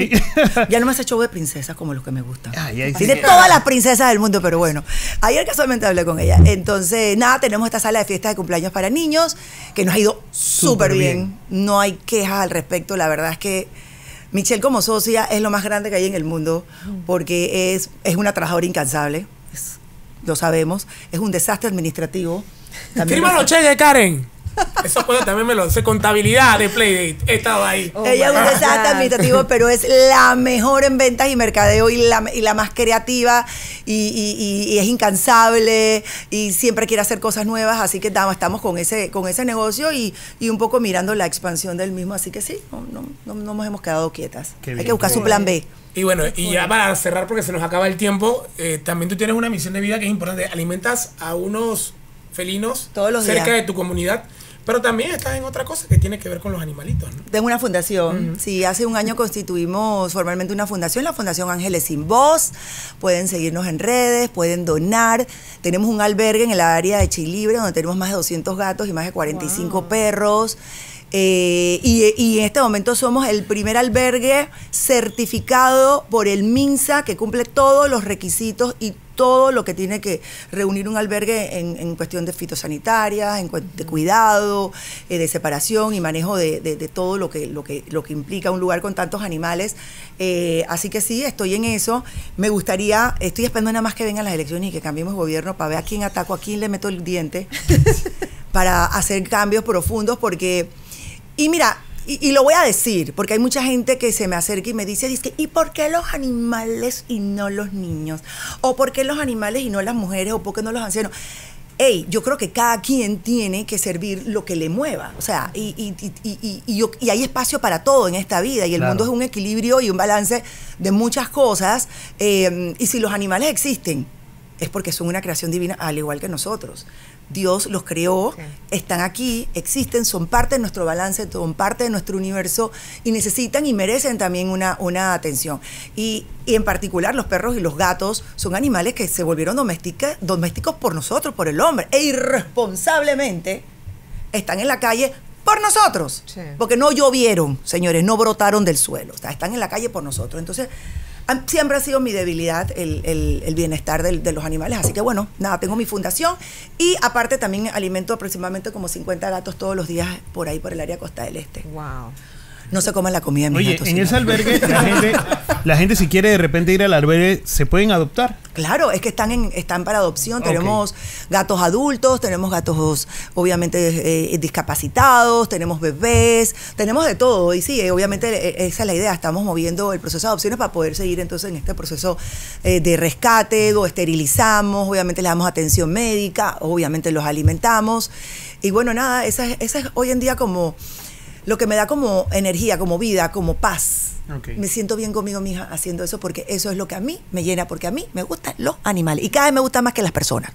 Ok. Ya no me hace show de princesas como los que me gustan. Ay, ay, Sí, sí. de todas las princesas del mundo, pero bueno. Ayer casualmente hablé con ella. Entonces, nada, tenemos esta sala de fiesta de cumpleaños para niños que nos ha ido súper Súper bien. No hay quejas al respecto. La verdad es que Michelle como socia es lo más grande que hay en el mundo porque es, es una trabajadora incansable. Es- lo sabemos. Es un desastre administrativo. También Escriban lo- los cheques, Karen. Eso puedo también me lo sé. Contabilidad de Playdate. He estado ahí. Oh, Ella es my un God. desastre administrativo, pero es la mejor en ventas y mercadeo y la, y la más creativa y, y- y- y es incansable y siempre quiere hacer cosas nuevas, así que estamos, estamos con ese con ese negocio y, y un poco mirando la expansión del mismo, así que sí, no, no, no, no nos hemos quedado quietas. Qué Hay bien, que buscar qué su bien. plan B. Y bueno, y ya para cerrar, porque se nos acaba el tiempo, eh, también tú tienes una misión de vida que es importante. Alimentas a unos felinos Todos los cerca días. de tu comunidad, pero también estás en otra cosa que tiene que ver con los animalitos, ¿no? Tengo una fundación. Sí, hace un año constituimos formalmente una fundación, la Fundación Ángeles Sin Voz. Pueden seguirnos en redes, pueden donar. Tenemos un albergue en el área de Chilibre donde tenemos más de doscientos gatos y más de cuarenta y cinco Wow. perros. Eh, y, y en este momento somos el primer albergue certificado por el MINSA que cumple todos los requisitos y todo lo que tiene que reunir un albergue en, en cuestión de fitosanitarias, en cu de cuidado, eh, de separación y manejo de, de, de todo lo que, lo, que, lo que implica un lugar con tantos animales. Eh, así que sí, estoy en eso. Me gustaría, estoy esperando nada más que vengan las elecciones y que cambiemos gobierno para ver a quién ataco, a quién le meto el diente, para hacer cambios profundos, porque... Y mira, y, y lo voy a decir, porque hay mucha gente que se me acerca y me dice, dice, ¿y por qué los animales y no los niños? ¿O por qué los animales y no las mujeres? ¿O por qué no los ancianos? Ey, yo creo que cada quien tiene que servir lo que le mueva. O sea, y, y, y, y, y, y hay espacio para todo en esta vida. Y el Claro. mundo es un equilibrio y un balance de muchas cosas. Eh, y si los animales existen, es porque son una creación divina, al igual que nosotros. Dios los creó, Sí. están aquí, existen, son parte de nuestro balance, son parte de nuestro universo y necesitan y merecen también una, una atención. Y, y en particular los perros y los gatos son animales que se volvieron doméstica, domésticos por nosotros, por el hombre, e irresponsablemente están en la calle por nosotros. Sí. Porque no llovieron, señores, no brotaron del suelo, o sea, están en la calle por nosotros. Entonces, han- siempre ha sido mi debilidad el, el- el bienestar del- de los animales. Así que bueno, nada, tengo mi fundación y aparte también alimento aproximadamente como cincuenta gatos todos los días por ahí, por el área Costa del Este. Wow. No se coman la comida de mis Oye, gatos. en sino- ese albergue, la gente, la gente si quiere de repente ir al albergue, ¿se pueden adoptar? Claro, es que están en, están para adopción. Ok. Tenemos gatos adultos, tenemos gatos obviamente eh, discapacitados, tenemos bebés, tenemos de todo. Y sí, eh, obviamente eh, esa es la idea. Estamos moviendo el proceso de adopciones para poder seguir entonces en este proceso eh, de rescate, lo esterilizamos, obviamente le damos atención médica, obviamente los alimentamos. Y bueno, nada, esa, es- esa es hoy en día como lo que me da como energía, como vida, como paz. Ok. Me siento bien conmigo misma haciendo eso porque eso es lo que a mí me llena, porque a mí me gustan los animales y cada vez me gustan más que las personas.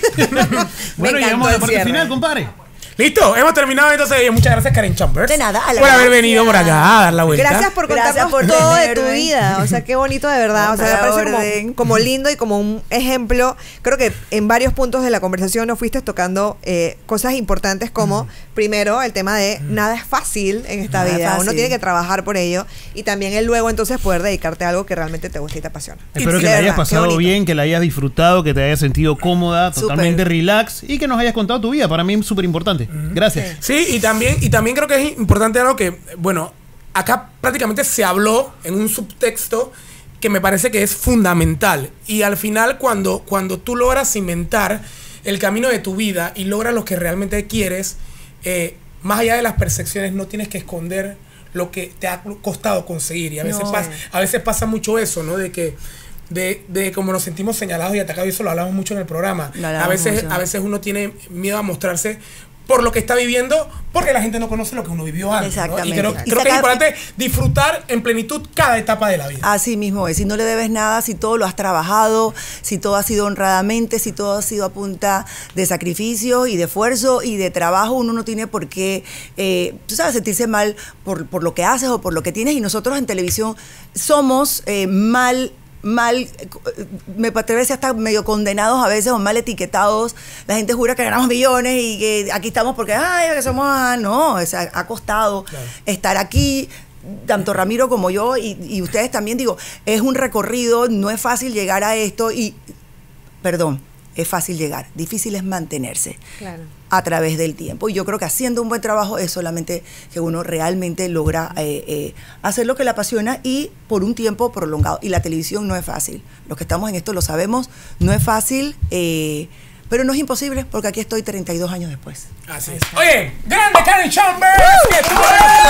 Bueno, encantó llegamos a la el parte cierre. final, compadre. Listo, hemos terminado entonces. Muchas gracias, Karen Chambers. De nada, a la por haber gracia. venido por acá a dar la vuelta. Gracias por Gracias contarnos por todo de tu tenerme. vida. O sea, qué bonito de verdad. O sea, me A la parece orden. como, como lindo y como un ejemplo. Creo que en varios puntos de la conversación nos fuiste tocando eh, cosas importantes como, primero, el tema de nada es fácil en esta Nada es vida. Uno fácil. tiene que trabajar por ello. Y también el luego entonces poder dedicarte a algo que realmente te gusta y te apasiona. Espero Y que de la hayas verdad, qué pasado bonito. bien, que la hayas disfrutado, que te hayas sentido cómoda, Súper. totalmente relax y que nos hayas contado tu vida. Para mí es súper importante. Gracias. Sí, y también, y también creo que es importante algo que, bueno, acá prácticamente se habló en un subtexto que me parece que es fundamental. Y al final, cuando, cuando tú logras cimentar el camino de tu vida y logras lo que realmente quieres, eh, más allá de las percepciones, no tienes que esconder lo que te ha costado conseguir. Y a veces, No. pasa, a veces pasa mucho eso, ¿no? De que de, de como nos sentimos señalados y atacados, y eso lo hablamos mucho en el programa. Lo A hablamos veces, mucho. a veces uno tiene miedo a mostrarse por lo que está viviendo, porque la gente no conoce lo que uno vivió antes, ¿no? Y Exactamente. creo, Y creo que es sacar- importante disfrutar en plenitud cada etapa de la vida. Así mismo es, si no le debes nada, si todo lo has trabajado, si todo ha sido honradamente, si todo ha sido a punta de sacrificio y de esfuerzo y de trabajo, uno no tiene por qué, eh, tú sabes, sentirse mal por, por lo que haces o por lo que tienes. Y nosotros en televisión somos eh, mal mal, eh, me atrevo a decir hasta medio condenados a veces o mal etiquetados. La gente jura que ganamos millones y que aquí estamos porque, ay, que somos, ah, no, o sea, ha costado Claro. estar aquí, tanto Ramiro como yo y, y ustedes también, digo, es un recorrido, no es fácil llegar a esto y, perdón, es fácil llegar, difícil es mantenerse Claro. a través del tiempo. Y yo creo que haciendo un buen trabajo es solamente que uno realmente logra eh, eh, hacer lo que le apasiona y por un tiempo prolongado. Y la televisión no es fácil. Los que estamos en esto lo sabemos, no es fácil, eh, pero no es imposible porque aquí estoy treinta y dos años después. Así es. Oye, grande Karen Chambers. que estuvo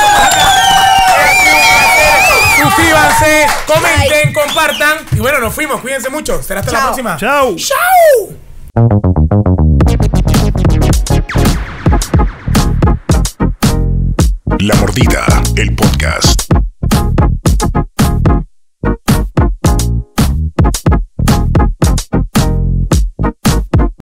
en- Suscríbanse, comenten, compartan. Y bueno, nos fuimos. Cuídense mucho. Será hasta la Chao. próxima. Chao. ¡Chao! La Mordida, el podcast.